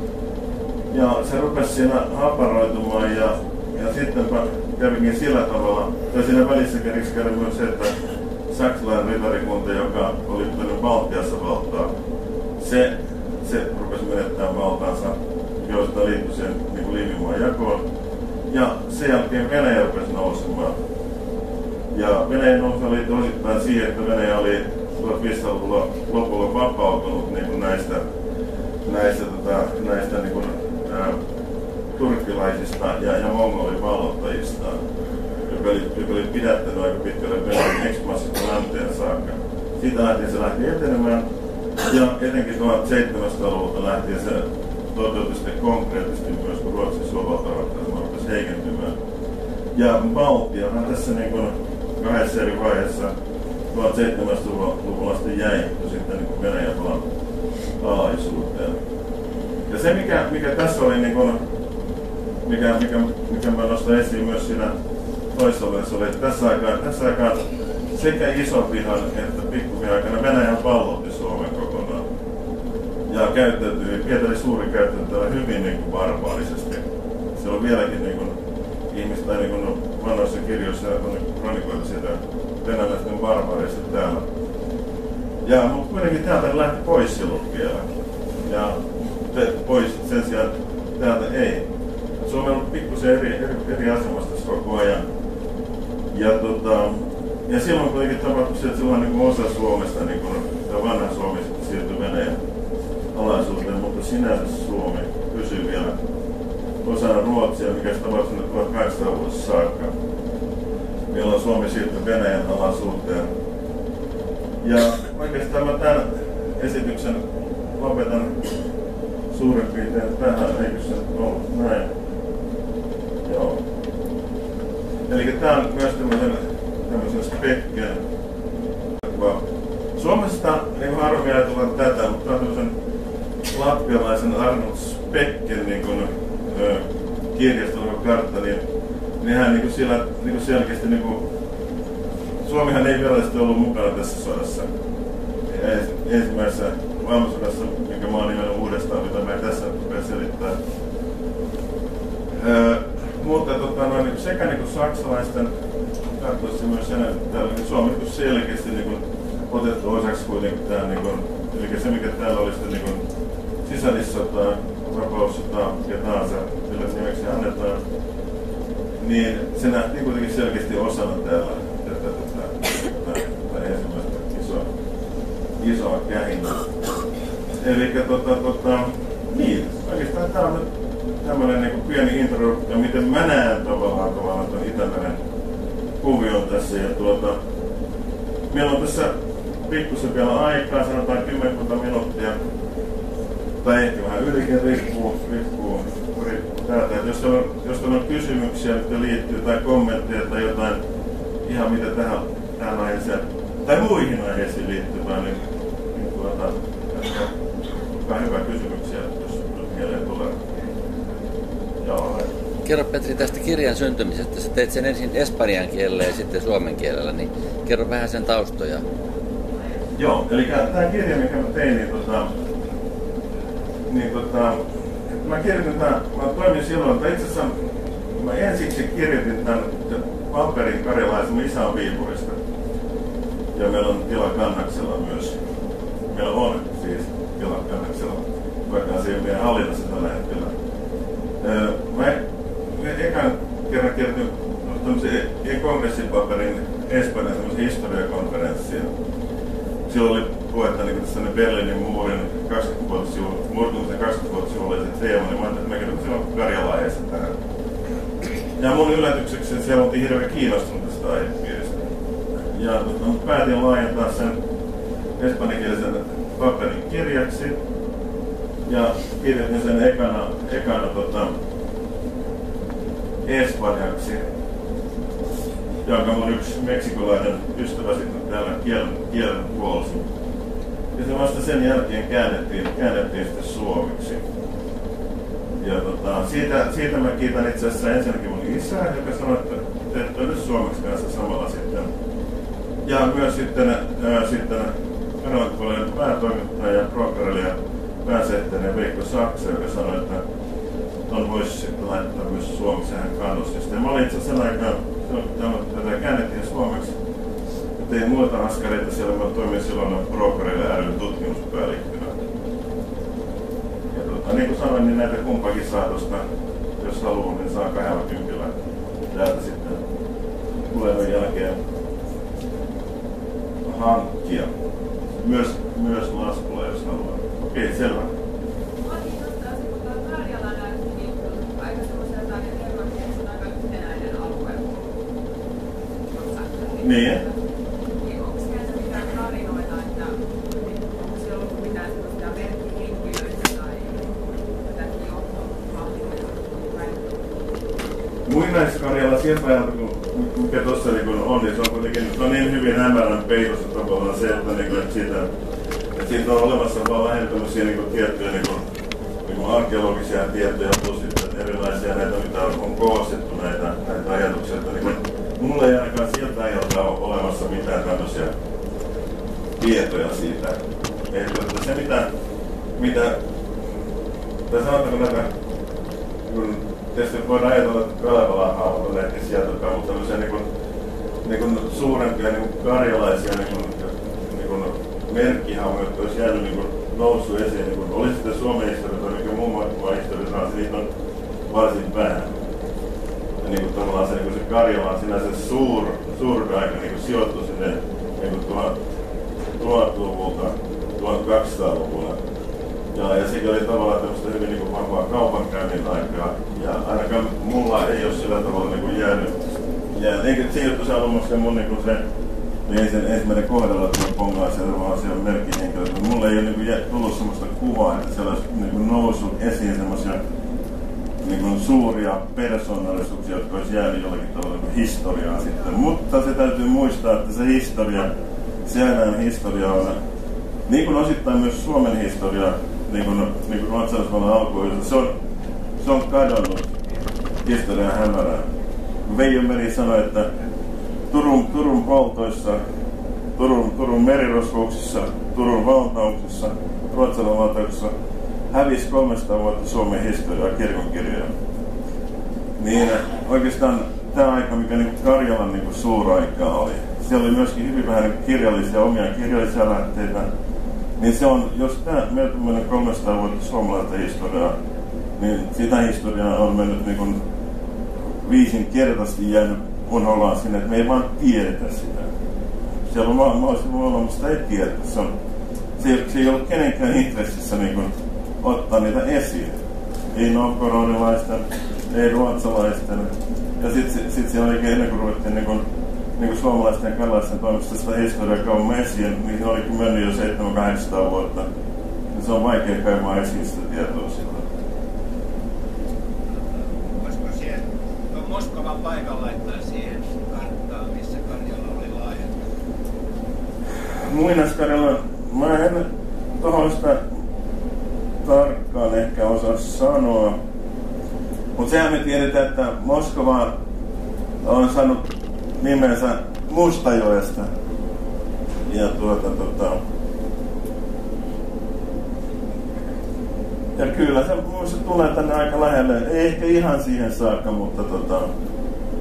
ja se rupesi siinä haparoitumaan, ja, ja sitten kävikin sillä tavalla, tai siinä välissä keriksi kävi myös se, että saksalainen ritarikunta, joka oli pitänyt Baltiassa valtaa, se, se rupesi menettämään valtaansa, josta liittyi sen niin Liivimaan jakoon, ja sen jälkeen Venäjä rupesi nousemaan. Ja Venäjän nousu liittyi osittain siihen, että Venäjä oli tuhatviisisataaluvun lopulla vapautunut niin kuin näistä, näistä, tota, näistä niin kuin, ää, turkkilaisista ja, ja mongolivallottajista, joka oli, joka oli pidättänyt aika pitkälle Venäjän ekspanssista länteen saakka. Siitä lähtien se lähti etenemään, ja etenkin tuhatseitsemänsataaluvulta lähtien se toteutui sitten konkreettisesti myös, kun Ruotsin suurvalta-aika rupesi heikentymään. Ja Baltiahan tässä niin kuin kahdessa eri vaiheessa tuhatseitsemänsataaluvulla sitten jäi sitten niin kuin Venäjän vallan alaisuuteen. Ja se mikä, mikä tässä oli, niin kuin, mikä, mikä, mikä mä nostan esiin myös siinä toisessa vaiheessa, oli, että tässä aikaan, tässä aikaan sekä Iso-vihan että Pikkuvihan aikana Venäjä vallotti Suomen kokonaan. Ja käyttäytyi, Pietari Suuri käyttäytyi hyvin niin kuin barbaarisesti. Se on vieläkin niin kuin, ihmistä niin kuin vanhoissa kirjoissa on kronikoita siitä venäläisten barbaarista täällä. Ja, mutta kuitenkin täältä lähti pois silloin vielä. Ja te, pois sen sijaan täältä ei. Suomi on ollut pikkusen eri, eri, eri asemassa tässä koko ajan. Ja, tota, ja silloin kuitenkin tapahtui se, että silloin niin osa Suomesta, niin kuin, tämä vanha Suomi siirtyi Venäjän alaisuuteen, mutta sinänsä Suomi pysyy vielä osana Ruotsia, mikä se tapahtui tuhatkahdeksansataaluvulla saakka, milloin Suomi siirtyi Venäjän alaisuuteen. Ja oikeastaan mä tämän esityksen lopetan suurin piirtein tähän, eikö se ollut näin? Joo. Eli tää on myös tämmöisen, tämmöisen spekken. Suomesta niin harvemmin ajatellaan tätä, mutta tämä on tämmöisen latvialaisen Arnold Specken niin kuin, ö, kirjaston kartta, niin nehän niin kuin siellä niin kuin selkeästi niin kuin, Suomihan ei virallisesti ollut mukana tässä sodassa. Ensimmäisessä maailmansodassa, minkä mä oon nimennyt uudestaan, mitä mä en tässä rupea selittää. Öö, mutta tota, noin, niin sekä niin kuin saksalaisten kartoissa myös sen, että täällä niin Suomi niin selkeästi niin kuin, otettu osaksi kuitenkin tää, niin kuin, eli se mikä täällä oli sitten niin kuin, sisällissotaa, vapaussotaa, mikä tahansa sillä nimeksi annetaan, niin se nähtiin kuitenkin selkeästi osana täällä tätä, tätä, tätä, tätä ensimmäistä isoa, isoa kähinää. Elikkä tota, tota, niin, oikeastaan tää on nyt tämmönen niin kuin pieni intro, ja miten mä näen tavallaan tavallaan ton Itämeren kuvion tässä. Ja tuota, meillä on tässä pikkusen vielä aikaa, sanotaan kymmenkunta minuuttia. Tai ehkä vähän ylikin, riippuu, riippuu, riippuu täältä. Et jos on, jos on kysymyksiä, jotka liittyy, tai kommentteja tai jotain ihan mitä tähän, tähän aiheeseen, tai muihin aiheisiin liittyvää, niin, niin tuota, on hyvä kysymyksiä, jos, jos mieleen tulee. Joo, kerro Petri tästä kirjan syntymisestä. Sä teit sen ensin espanjan kielellä ja sitten suomen kielellä, niin kerro vähän sen taustoja. Joo, eli tämä kirja, mikä mä tein, niin, tota, niin tota, mä kirjoitin tämän, mä toimin silloin, että itse asiassa mä ensiksi kirjoitin tämän paperin karjalaisen, mun isä on Viipurista. Ja meillä on tila Kannaksella myös. Meillä on siis tila Kannaksella, vaikka se ei ole meidän hallinnassa tällä hetkellä. Mä, mä ekan kerran kirjoitin tämmöisen kongressipaperin Espanjan tämmöisen historiakonferenssia. Silloin oli puhetta niin tässä Berliinin muurin murtumisen kaksikymmentävuotisjuhlaisen teema, niin mä ajattelin, että mä kirjoitin silloin karjalaisesta tähän. Ja mun yllätykseksi siellä oltiin hirveän kiinnostunut tästä aihepiiristä. Ja tota, päätin laajentaa sen espanjankielisen paperin kirjaksi. Ja kirjoitin sen ekana, ekana tota, espanjaksi, jonka mun yksi meksikolainen ystävä sitten täällä kielen, kielen puolsi. Ja se vasta sen jälkeen käännettiin, käännettiin sitten suomeksi. Ja tota, siitä, siitä mä kiitän itse asiassa ensinnäkin mun isää, joka sanoi, että teet nyt suomeksi kanssa samalla sitten. Ja myös sitten, ää, sitten kanavapuolen päätoimittaja ja brokerilija pääsehteinen Veikko Saksa, joka sanoi, että ton voisi sitten laittaa myös suomeksi hän kannusti. Ja mä olin itse asiassa sen aikaan, kun tätä käännettiin suomeksi, tein muita askareita siellä, mä toimin silloin brokerille ryn tutkimuspäällikkönä. Ja tota, niin kuin sanoin, niin näitä kumpakin saa tuosta, jos haluaa, niin saa kahdella kympillä täältä sitten tulevan jälkeen hankkia. Myös, myös laskulla, jos haluaa. Okei, selvä. Niin. Niin onko siellä mitään tarinoita, että onko siellä ollut mitään sellaisia merkkihenkilöitä tai jotakin johtovaltioita? Muinaiskarjala sieltä ajalta, mikä tuossa niin on, niin se on kuitenkin se on niin hyvin hämärän peitossa tavallaan se, että, niin kuin, että, siitä, että siitä on olemassa vaan vähän tämmöisiä niin kuin, tiettyjä niin kuin, niin kuin arkeologisia tietoja plus sitten erilaisia näitä, mitä on koostettu näitä, näitä ajatuksia. Että, niin kuin, mulla ei ainakaan sieltä ajalta ole olemassa mitään tämmöisiä tietoja siitä. Että se mitä, mitä tai sanotaanko näitä, kun tietysti voidaan ajatella, että Kalevalan hahmot on ehkä sieltä, mutta tämmöisiä niin kuin, niin kuin suurempia niin kuin karjalaisia niin kuin, niin kuin merkkihahmoja, jotka olisi jäänyt niin kuin noussut esiin. Niin kuin, oli sitten Suomen historia tai mikä muun maan historia, niin niitä on varsin vähän. Ja niin kuin tavallaan se, niin kuin se Karjala on sinänsä suur, suuraika niin kuin sijoittui sinne niin kuin tuhatluvulta tuhatkaksisataaluvulle. Ja, ja siinä oli tavallaan tämmöistä hyvin niin kuin vahvaa kaupankäynnin aikaa. Ja ainakaan mulla ei ole sillä tavalla niin kuin jäänyt. Ja eikä se juttu se ollut se mun niin kuin se, niin sen ensimmäinen kohdalla, että mä pongaan siellä vaan siellä merkkihenkilö. Mulla ei ole niin kuin tullut semmoista kuvaa, että siellä olisi niin kuin noussut esiin semmoisia niin kuin suuria persoonallisuuksia, jotka olisi jäänyt jollakin tavalla niin historiaa sitten. Mutta se täytyy muistaa, että se historia, se aina historia on, niin kuin osittain myös Suomen historia, niin kuin, niin kuin ruotsalaisvallan alkuun, se on, se on kadonnut historian hämärään. Veijo Meri sanoi, että Turun, Turun poltoissa, Turun, Turun merirosvouksissa, Turun valtauksissa, Ruotsallan valtauksissa hävisi kolmesataa vuotta Suomen historiaa kirkonkirjoja. Niin oikeastaan tämä aika, mikä niin Karjalan niin suuraikaa oli, siellä oli myöskin hyvin vähän kirjallisia, omia kirjallisia lähteitä. Niin se on, jos tämä meiltä on mennyt kolmesataa vuotta suomalaista historiaa, niin sitä historiaa on mennyt niin kuin viisinkertaisesti jäänyt unholaan sinne, että me ei vaan tiedetä sitä. Siellä on mahdollisesti olemassa, sitä ei tiedetä. Se, on, se, se ei ollut kenenkään intressissä niin kuin ottaa niitä esiin. Ei novgorodilaisten, ei ruotsalaisten. Ja sitten sit siellä oli ennen kuin ruvettiin niin kuin, niin kuin suomalaisten ja karjalaisten toimista sitä historiaa kauan esiin, niin se oli mennyt jo seitsemän kahdeksansataa vuotta. Ja se on vaikea käymään esiin sitä tietoa silloin. Voisiko siihen Moskovan paikan laittaa siihen karttaan, missä Karjala oli laajentunut? Muinaiskarjala, mä en tohon sitä tarkkaan ehkä osaa sanoa. Mutta sehän me tiedetään, että Moskova on saanut nimensä Mustajoesta. Ja tuota tota... Ja kyllä se, se tulee tänne aika lähelle. Ei ehkä ihan siihen saakka, mutta tota...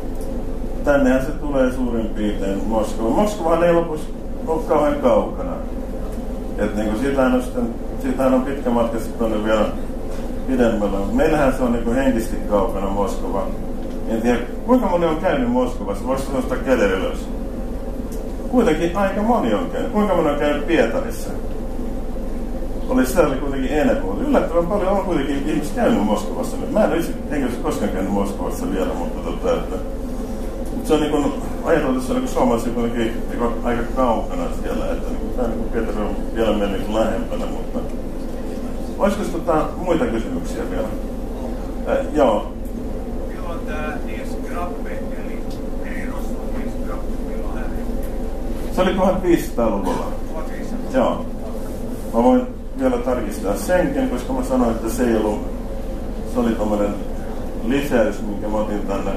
tännehän se tulee suurin piirtein Moskova. Moskovahan ei lopussa ole kauhean kaukana. Et niinku siitähän on sitten, siitähän on pitkä matka sitten tuonne vielä pidemmällä. Meillähän se on niinku henkisesti kaukana Moskova. En tiedä, kuinka moni on käynyt Moskovassa? Voisiko nostaa käden ylös? Kuitenkin aika moni on käynyt. Kuinka moni on käynyt Pietarissa? Oli sitä oli kuitenkin enemmän, mutta yllättävän paljon on kuitenkin ihmiset käynyt Moskovassa. Mä en ole itse henkilöisesti koskaan käynyt Moskovassa vielä, mutta tota, että se on niin ajateltu, että se on niin suomalaisia kuitenkin niin aika kaukana siellä, että niin tämä niin Pietari on vielä meillä niin lähempänä, mutta olisiko tota, muita kysymyksiä vielä? Äh, joo. Milloin on tämä Nils Grappe, eli eri Rosvo Nils Grappe, milloin hän ehti? Se oli tuhatviisisataaluvulla. tuhatviisisataa. Joo. Mä voin vielä tarkistaa senkin, koska mä sanoin, että se ei ollut, se oli tommonen lisäys, minkä mä otin tänne,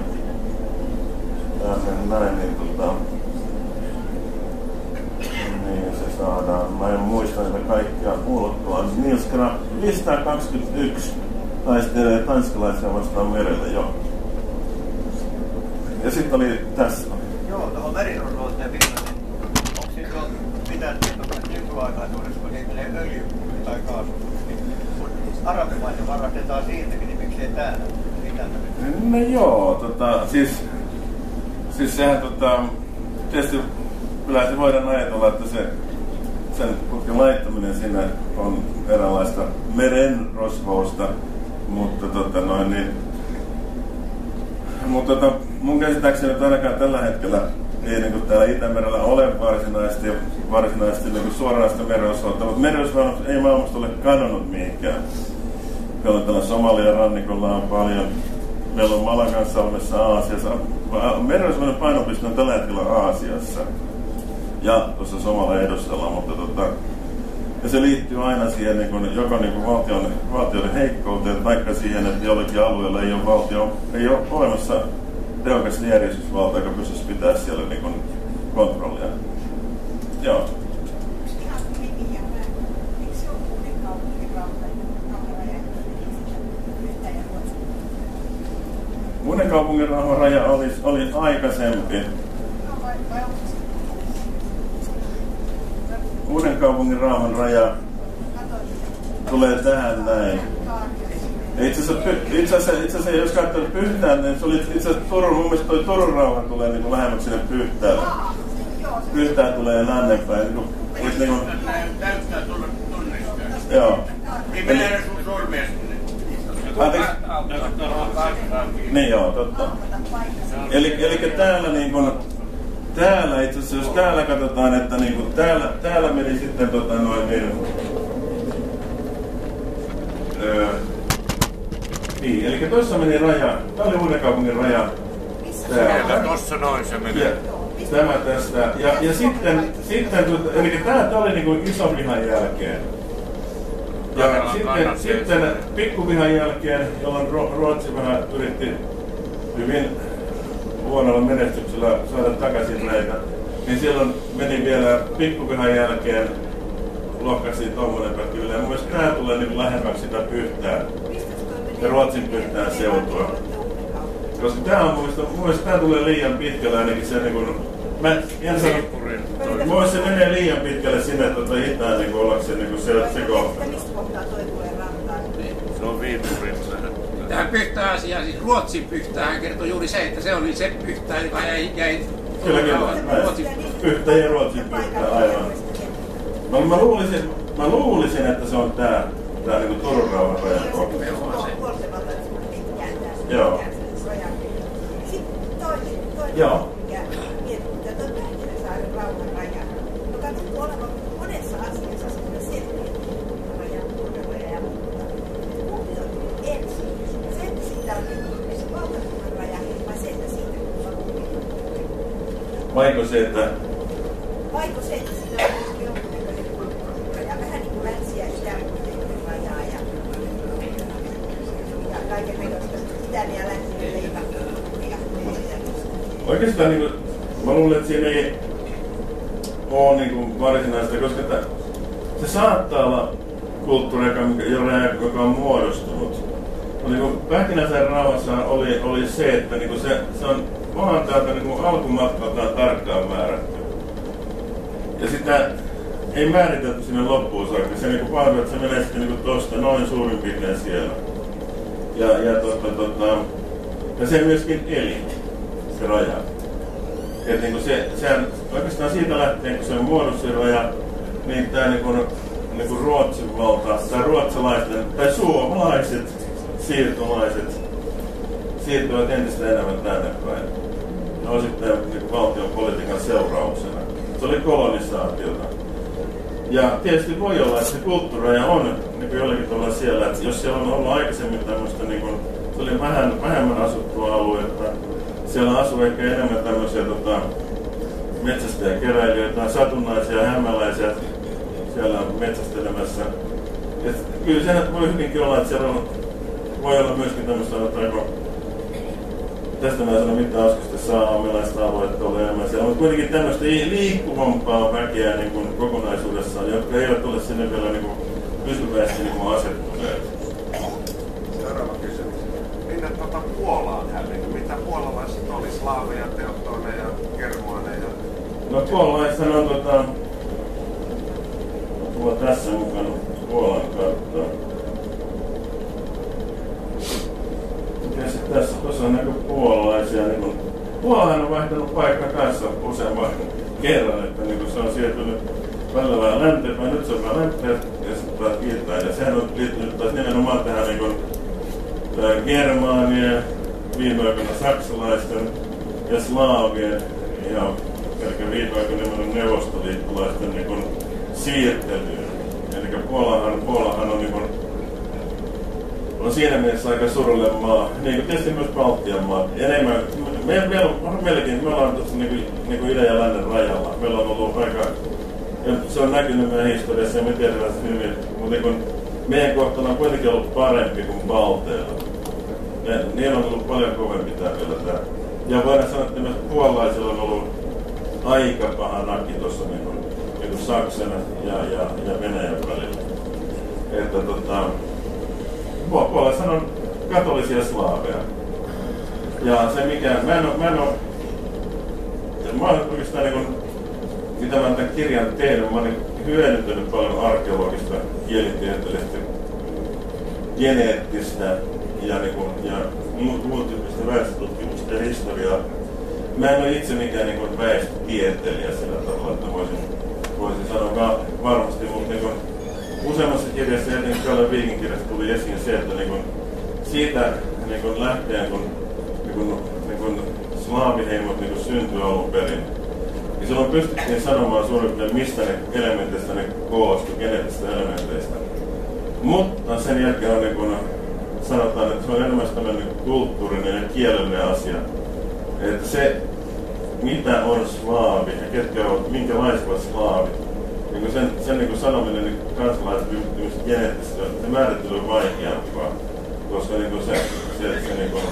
tänne näin, niin tota, niin se saadaan, mä en muista niitä kaikkia ulkoa. Nils Grappe, viisisataakaksikymmentäyksi taistelee tanskalaisia vastaan merellä, joo. Ja sitten oli tässä. Joo, tuohon merirosvouteen viimeinen. Onko siitä ollut mitään tietoa nykyaikaisuudessa, kun niitä menee öljy tai kaasu? Kun arabimaita varastetaan siitäkin, niin miksei täällä? No joo, tota, siis, siis sehän tota, tietysti kyllä se voidaan ajatella, että se, sen putken laittaminen sinne on eräänlaista merenrosvousta, mutta tota noin niin, mutta tota, mun käsittääkseni nyt ainakaan tällä hetkellä ei niin kuin täällä Itämerellä ole varsinaisesti, varsinaisesti niin kuin suoranaista merenrosvoutta, mutta merenrosvous ei maailmasta ole kadonnut mihinkään. Meillä on tällä Somalian rannikolla on paljon. Meillä on Malakansalmessa Aasiassa. Merenrosvouden painopiste on tällä hetkellä Aasiassa. Ja tuossa Somalian edustalla, mutta tota, ja se liittyy aina siihen niin kuin, joko niin kuin valtion, valtioiden heikkouteen, vaikka siihen, että jollakin alueella ei ole valtio, ei ole olemassa tehokasta järjestysvaltaa, joka pystyisi pitää siellä niin kuin kontrollia. Joo. Uudenkaupungin rauhan raja oli, oli aikaisempi. Uudenkaupungin raja tulee tähän näin. Itse asiassa, itse asiassa, itse asiassa jos katsoo Pyhtään, niin se oli itse asiassa Turun, mun mielestä toi Turun rauha tulee niin kuin lähemmäksi sinne Pyhtäälle. Pyhtään tulee lännenpäin. Niin kuin, niin kuin, Täyttää tulla tunnistaa. joo. Niin menee sun sormies. Niin joo, totta. Eli, eli täällä niin kun, täällä itse asiassa, jos täällä katsotaan, että niin kun, täällä, täällä meni sitten tota noin niin, öö, niin, eli tuossa meni raja, tää oli Uudenkaupungin raja. Täällä. Tossa noin se menee. Tämä tästä. Ja, ja sitten, sitten eli tää, tää oli niin kuin Isovihan jälkeen. Ja sitten, sitten pikkuvihan jälkeen, jolloin Ruotsi vähän yritti hyvin huonolla menestyksellä saada takaisin näitä, niin silloin meni vielä pikkuvihan jälkeen lohkasi tommonen pätkillä. Ja mun mielestä tää tulee niin lähemmäksi sitä Pyhtää ja Ruotsin Pyhtään seutua. Koska tää on mun mielestä, mun mielestä tää tulee liian pitkälle ainakin se niin kuin, mä en sano, mun mielestä se menee liian pitkälle sinne tota itään niin kuin ollakseen niin kuin se, se kohta. Se on Viipurin. Tähän Pyhtää-asiaan, siis Ruotsin Pyhtäähän kertoi juuri se, että se oli se Pyhtää, joka jäi... jäi kyllä, kyllä. Ruotsin Pyhtää ja Ruotsin Pyhtää, aivan. No, mä, luulisin, mä luulisin, että se on tää, tää niinku Turun rauhan rajan kohta. Joo. Joo. Vaiko se, että... Vaiko se, että siinä on jonkunnäköinen kulttuuriraja, vähän niin kuin länsi- ja itä-kulttuurin rajaa ja, ja kaiken vedosta idän ja läntinen leikattu. Oikeastaan niin kuin, mä luulen, että siinä ei ole niin kuin varsinaista, koska tämä, se saattaa olla kulttuuri, joka, joka on muodostunut. niin Pähkinänsaaren rauhassa oli, oli se, että niin se, se on maantaalta niin alkumatkaltaan tarkkaan määrätty. Ja sitä ei määritelty sinne loppuun saakka. Se niin paljon, että se menee sitten niin tuosta noin suurin piirtein siellä. Ja, ja, tota, tota, ja se myöskin eli, se raja. Et niin se, sehän oikeastaan siitä lähtien, kun se on muodossa se raja, niin tämä niin niin Ruotsin valta, tai ruotsalaisten, tai suomalaiset siirtolaiset siirtyvät entistä enemmän tänne päin. Ne on sitten niin valtion politiikan seurauksena. Se oli kolonisaatiota. Ja tietysti voi olla, että se kulttuuraja on niin jollakin tavalla siellä, että jos siellä on ollut aikaisemmin tämmöistä, niin kuin, se oli vähän, vähemmän asuttua aluetta, siellä asuu ehkä enemmän tämmöisiä tota, metsästäjäkeräilijöitä, satunnaisia hämäläisiä siellä metsästelemässä. Et kyllä sehän voi hyvinkin olla, että siellä on, voi olla myöskin tämmöistä, ottaako, tästä mä en sano mitään äskeistä saamelaista aluetta ole enemmän siellä, mutta kuitenkin tämmöistä liikkuvampaa väkeä niin kuin kokonaisuudessaan, jotka eivät ole sinne vielä niin kuin pysyvästi niin kuin asettuneet. Seuraava kysymys. Minne tuota Puolaan hävinnyt? Mitä puolalaiset oli? Slaaveja, teottoneja, germaaneja? No puolalaiset on tota... Mulla on tässä mukana Puolan karttaa. Ja sitten tässä tuossa on näkö puolalaisia. Niin Puolahan on vaihtanut paikka kanssa useamman kerran, että niin se on siirtynyt välillä vähän länteenpäin, nyt se on vähän länteen ja sitten taas kiittää. Ja sehän on liittynyt taas nimenomaan tähän niin kuin, äh, germaanien, viime aikoina saksalaisten ja slaavien ja eli viime aikoina neuvostoliittolaisten niin kuin, siirtelyyn. Eli Puolahan, Puolahan on, niin kuin, on siinä mielessä aika surullinen maa, niin kuin tietysti myös Baltian maat. Enemmän, me, me, on, meilläkin, me ollaan tuossa niin kuin, niin kuin idän ja lännen rajalla. Meillä on ollut aika, se on näkynyt meidän historiassa ja me tiedetään se hyvin, mutta niin kuin, meidän kohtana on kuitenkin ollut parempi kuin Balteilla. Ne, niillä on ollut paljon kovempi tämä vielä tämä. Ja voidaan sanoa, että myös puolalaisilla on ollut aika paha nakki tuossa niin kuin, niin kuin Saksan ja, ja, ja Venäjän välillä. Että tota, puolalaisilla on katolisia slaaveja. Ja se mikä, mä en oo, mä en oo, mä oon oikeastaan niin kuin, mitä mä oon tämän kirjan tehnyt, mä oon niin hyödyntänyt paljon arkeologista, kielitieteellistä, geneettistä ja, niin kuin, ja muut, muut tyyppistä väestötutkimusta ja historiaa. Mä en ole itse mikään niin kuin väestötieteilijä sillä tavalla, että voisin, voisin sanoa varmasti, mutta niin kuin, useammassa kirjassa ja etenkin Kalle Viikin kirjassa tuli esiin se, että niin kuin, siitä niin kuin lähtien, kun niin kuin, niin kuin slaaviheimot niin kuin syntyi alun perin, niin silloin pystyttiin sanomaan suurin piirtein, mistä ne elementeistä ne koostui, geneettisistä elementeistä. Mutta sen jälkeen on niin kuin, sanotaan, että se on enemmän tämmöinen kulttuurinen ja kielellinen asia. Että se, mitä on slaavi ja ketkä ovat, minkälaiset ovat slaavit, niin sen, sen niin sanominen niin kansalaiset geneettisesti, se määrittely on vaikeampaa, koska niin se, se, se niin kuin,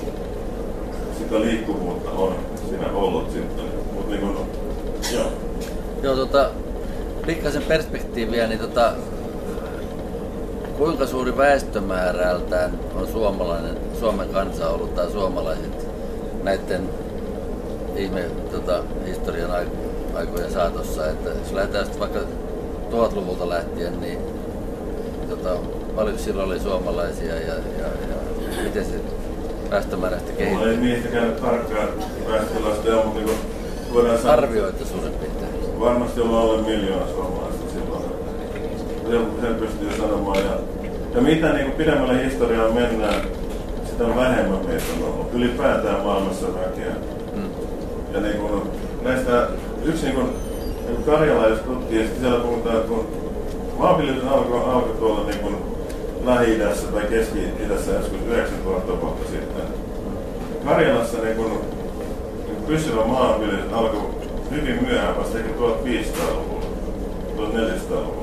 sitä liikkuvuutta on siinä ollut sitten. Mut niin kuin, joo. Joo, tota, pikkasen perspektiiviä, niin tota, kuinka suuri väestömäärältään on suomalainen, Suomen kansa ollut tai suomalaiset näiden ihme tota, historian aikojen saatossa, että jos lähdetään sitten vaikka tuhatluvulta lähtien, niin tota, paljon silloin oli suomalaisia ja, ja, ja miten se väestömäärästä kehittyi? Ei niistä käynyt tarkkaan väestölastia, mutta niin voidaan sanoa, arvioitte suurin piirtein. Varmasti on alle miljoona suomalaista silloin. Sen pystyy sanomaan. Ja, ja mitä niin pidemmälle historiaan mennään, sitä vähemmän meitä on ollut. Ylipäätään maailmassa väkeä. Mm. Ja niin kuin, näistä yksi niin kuin, niin kuin Karjala, jos tutkii, siellä puhutaan, että kun maanviljelys alkoi, alkoi tuolla niin kuin Lähi-idässä tai Keski-idässä joskus yhdeksäntuhatta vuotta sitten. Karjalassa niin kuin, niin pysyvä maanviljelys alkoi hyvin myöhään, vasta ehkä tuhatviisisataaluvulla, tuhatneljäsataaluvulla.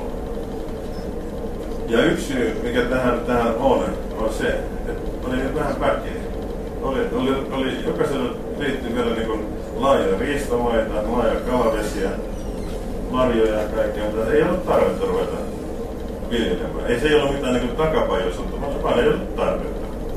Ja yksi syy, mikä tähän, tähän on, on se, että oli nyt vähän väkeä. Oli, oli, oli, jokaiselle liittyi vielä niin kuin laajoja riistamaita, laajoja kalavesiä, marjoja ja kaikkea, mutta ei ollut tarvetta ruveta viljelemään. Ei se ei ollut mitään niin takapajuisuutta, vaan ei ollut tarvetta.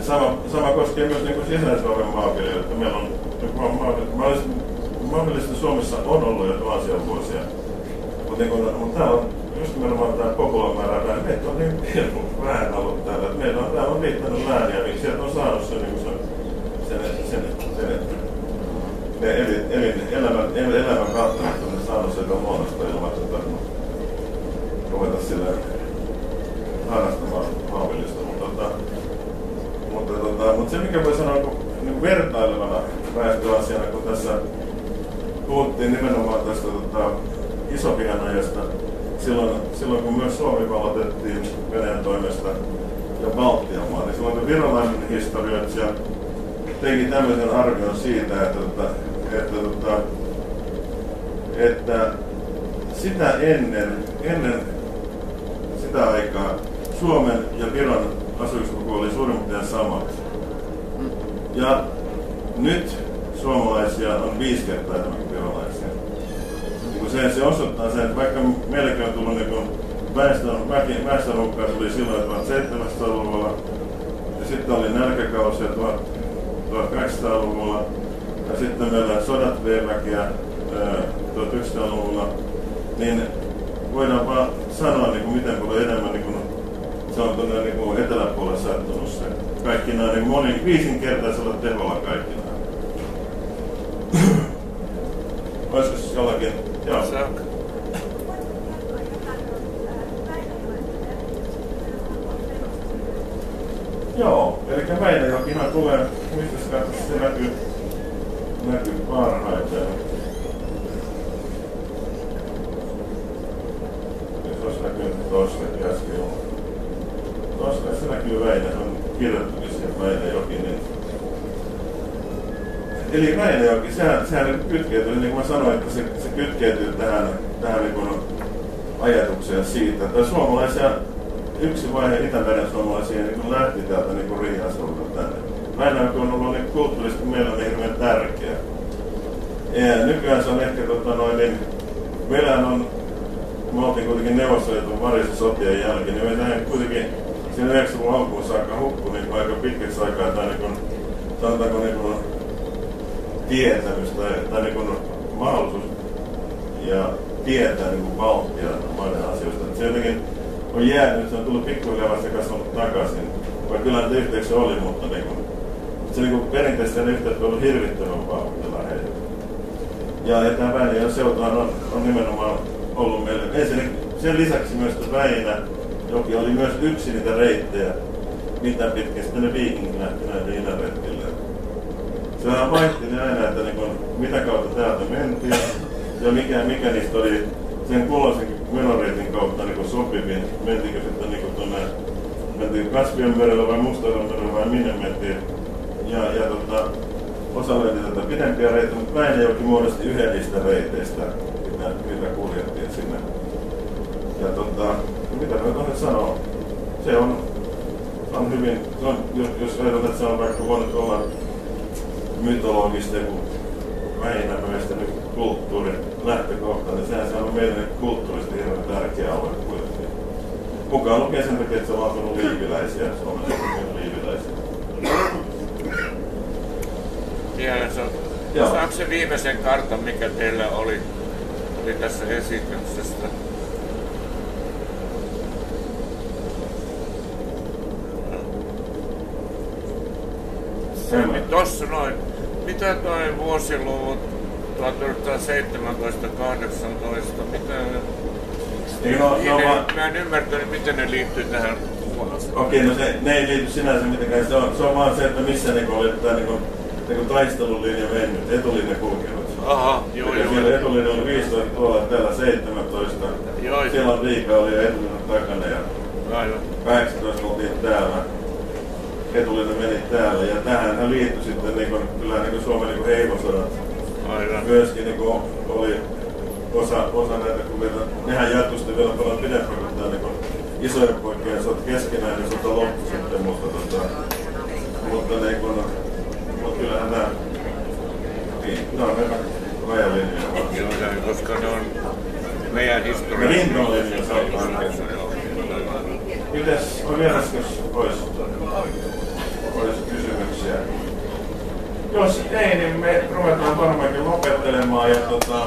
sama, sama koskee myös niin sisäisen maanviljelijöitä. Meillä on maanviljelijöistä Suomessa on ollut jo tuhansia vuosia. Mutta niin mut täällä on just nimenomaan tämä populamäärä vähän, meitä on niin hirveän vähän ollut täällä. Meillä on täällä on riittänyt lääniä, miksi sieltä on saanut sen, niin sen, sen, sen, sen, sen ne elin, elin, elämän, elämän välttämättä on saanut sieltä luonnosta ilman, että tarvinnut ruveta sillä harrastamaan maanviljelystä. Mutta, tota, mutta, tota, mutta se mikä voi sanoa niin vertailevana väestöasiana, kun tässä puhuttiin nimenomaan tästä tota, Iso-Britanniasta silloin, silloin kun myös Suomi valotettiin Venäjän toimesta ja Baltian maa, niin silloin kun virolainen historioitsija teki tämmöisen arvion siitä, että, että, että, että, että sitä ennen, ennen sitä aikaa Suomen ja Viron asumisluku oli suurin piirtein samat. Ja nyt suomalaisia on viisi kertaa enemmän kuin virolaisia. Se, se osoittaa sen, että vaikka meilläkin on tullut niin väestön, väestönhukkaa tuli silloin tuhatseitsemänsataaluvulla ja sitten oli nälkäkausia tuhatkahdeksansataaluvulla ja sitten meillä sodat vei väkeä tuhatyhdeksänsataaluvulla, niin voidaan vaan sanoa, niin kuin, miten paljon enemmän niin kuin, se on tuonne niin eteläpuolella sattunut se. Kaikki nämä niin moni, viisinkertaisella teholla kaikki nämä. Olisiko siis jollakin? Joo. Joo, eli Väinäjokihan tulee, mistä se näkyy, näkyy parhaiten. Se olisi näkynyt tuossakin äsken. Tuossa se näkyy Väinä, se on kirjoittukin siihen Väinäjoki. Niin. Eli Väinäjoki, sehän, sehän kytkeytyy, niin kuin mä sanoin, että se, se kytkeytyy tähän, tähän niin kuin ajatukseen siitä, että suomalaisia, yksi vaihe Itämeren suomalaisia niin kuin lähti täältä niin Riihasolta tänne. Väinäjoki on ollut niin kulttuurisesti meillä niin hirveän tärkeä. Ja nykyään se on ehkä, tota, noin, niin, meillähän on, me oltiin kuitenkin Neuvostoliiton varissa sotien jälkeen, niin meillähän kuitenkin siinä yhdeksänkymmentäluvun alkuun saakka hukkui niin aika pitkäksi aikaa, tai niin kuin, sanotaanko niin kuin, tietämys tai, tai niin kuin mahdollisuus ja tietää niin kuin Baltian maiden asioista. Et se jotenkin on jäänyt, se on tullut pikkuhiljaa vasta kasvanut takaisin. Vaikka kyllä näitä yhteyksiä oli, mutta niin kuin, se niin kuin perinteisesti sen yhteydet on ollut hirvittävän vauhdilla heille. Ja, ja tämä Väinäjoen seutahan on, on nimenomaan ollut meille. Ensin sen lisäksi myös Väinä, joka oli myös yksi niitä reittejä, mitä pitkin sitten ne viikingit lähti näille inäretkille. Se vähän vaihteli aina, että niin kun, mitä kautta täältä mentiin ja mikä, mikä niistä oli sen kulloisenkin menoreitin kautta niin sopivin. Mentiinkö sitten niin tuonne, mentiinkö Kaspian merellä vai Mustajoen merellä vai minne mentiin. Ja, ja tota, osa löyti tätä pidempiä reitä, mutta Väinäjoki muodosti yhden niistä reiteistä, mitä, mitä kuljettiin sinne. Ja tota, mitä mä tuonne sanoo? Se on, on hyvin, se on, jos, jos ajatellaan, että se on vaikka voinut olla mytologista joku väinämöistä kulttuurin lähtökohta, niin sehän se on meidän kulttuurisesti hirveän tärkeä alue kuitenkin. Mukaan lukee sen takia, että se on alkanut liiviläisiä, Suomessa on liiviläisiä. Mielensä, saanko se viimeisen kartan, mikä teillä oli, oli tässä esityksestä? Tossa noin. Mitä toi vuosiluvut tuhatyhdeksänsataaseitsemäntoista kahdeksantoista, mitä ne... No, ne, no, ne, mä... mä en ymmärtänyt, miten ne liittyy tähän kuvaan. Okei, no se, ne ei liity sinänsä mitenkään. Se on, se on vaan se, että missä niinku oli tää niinku, niinku taistelulinja mennyt, etulinja kulkenut. Aha, joo joo. Siellä etulinja oli viisitoista tuolla, täällä seitsemäntoista. Joo. Siellä liikaa oli jo etulinjan takana ja aivan. kahdeksantoista oltiin täällä. Etulinja meni täällä ja tähän liittyi sitten niin kuin, kyllä niin kuin Suomen niin heimosodat. Aivan. Myöskin niin kuin, oli osa, osa näitä kuvia. Nehän jatkui sitten vielä paljon pidempään kuin tämä niin isojen poikien sot keskenään ja sota loppui sitten, mutta, tota, mutta, niin kuin, mutta kyllähän nämä, niin, nämä on aika rajalinjoja. Joo, koska ne on meidän historian. Rintalinjoja saattaa. Mites, on vielä äsken pois? Pois. kysymyksiä? Jos ei, niin me ruvetaan varmaankin lopettelemaan ja tota...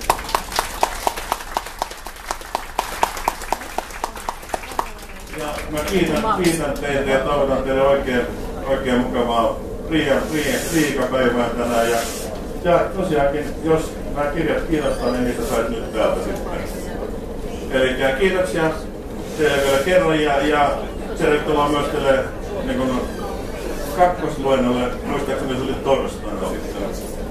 Ja mä kiitän, kiitän teitä ja toivotan teille oikein, oikein mukavaa Riika-päivää tänään. Ja, ja tosiaankin, jos nämä kirjat kiinnostaa, niin niitä sais nyt täältä sitten. Eli kiitoksia teille vielä kerran ja, ja tervetuloa myös teille niin kakkosluennolle. Muistaakseni se oli torstaina sitten.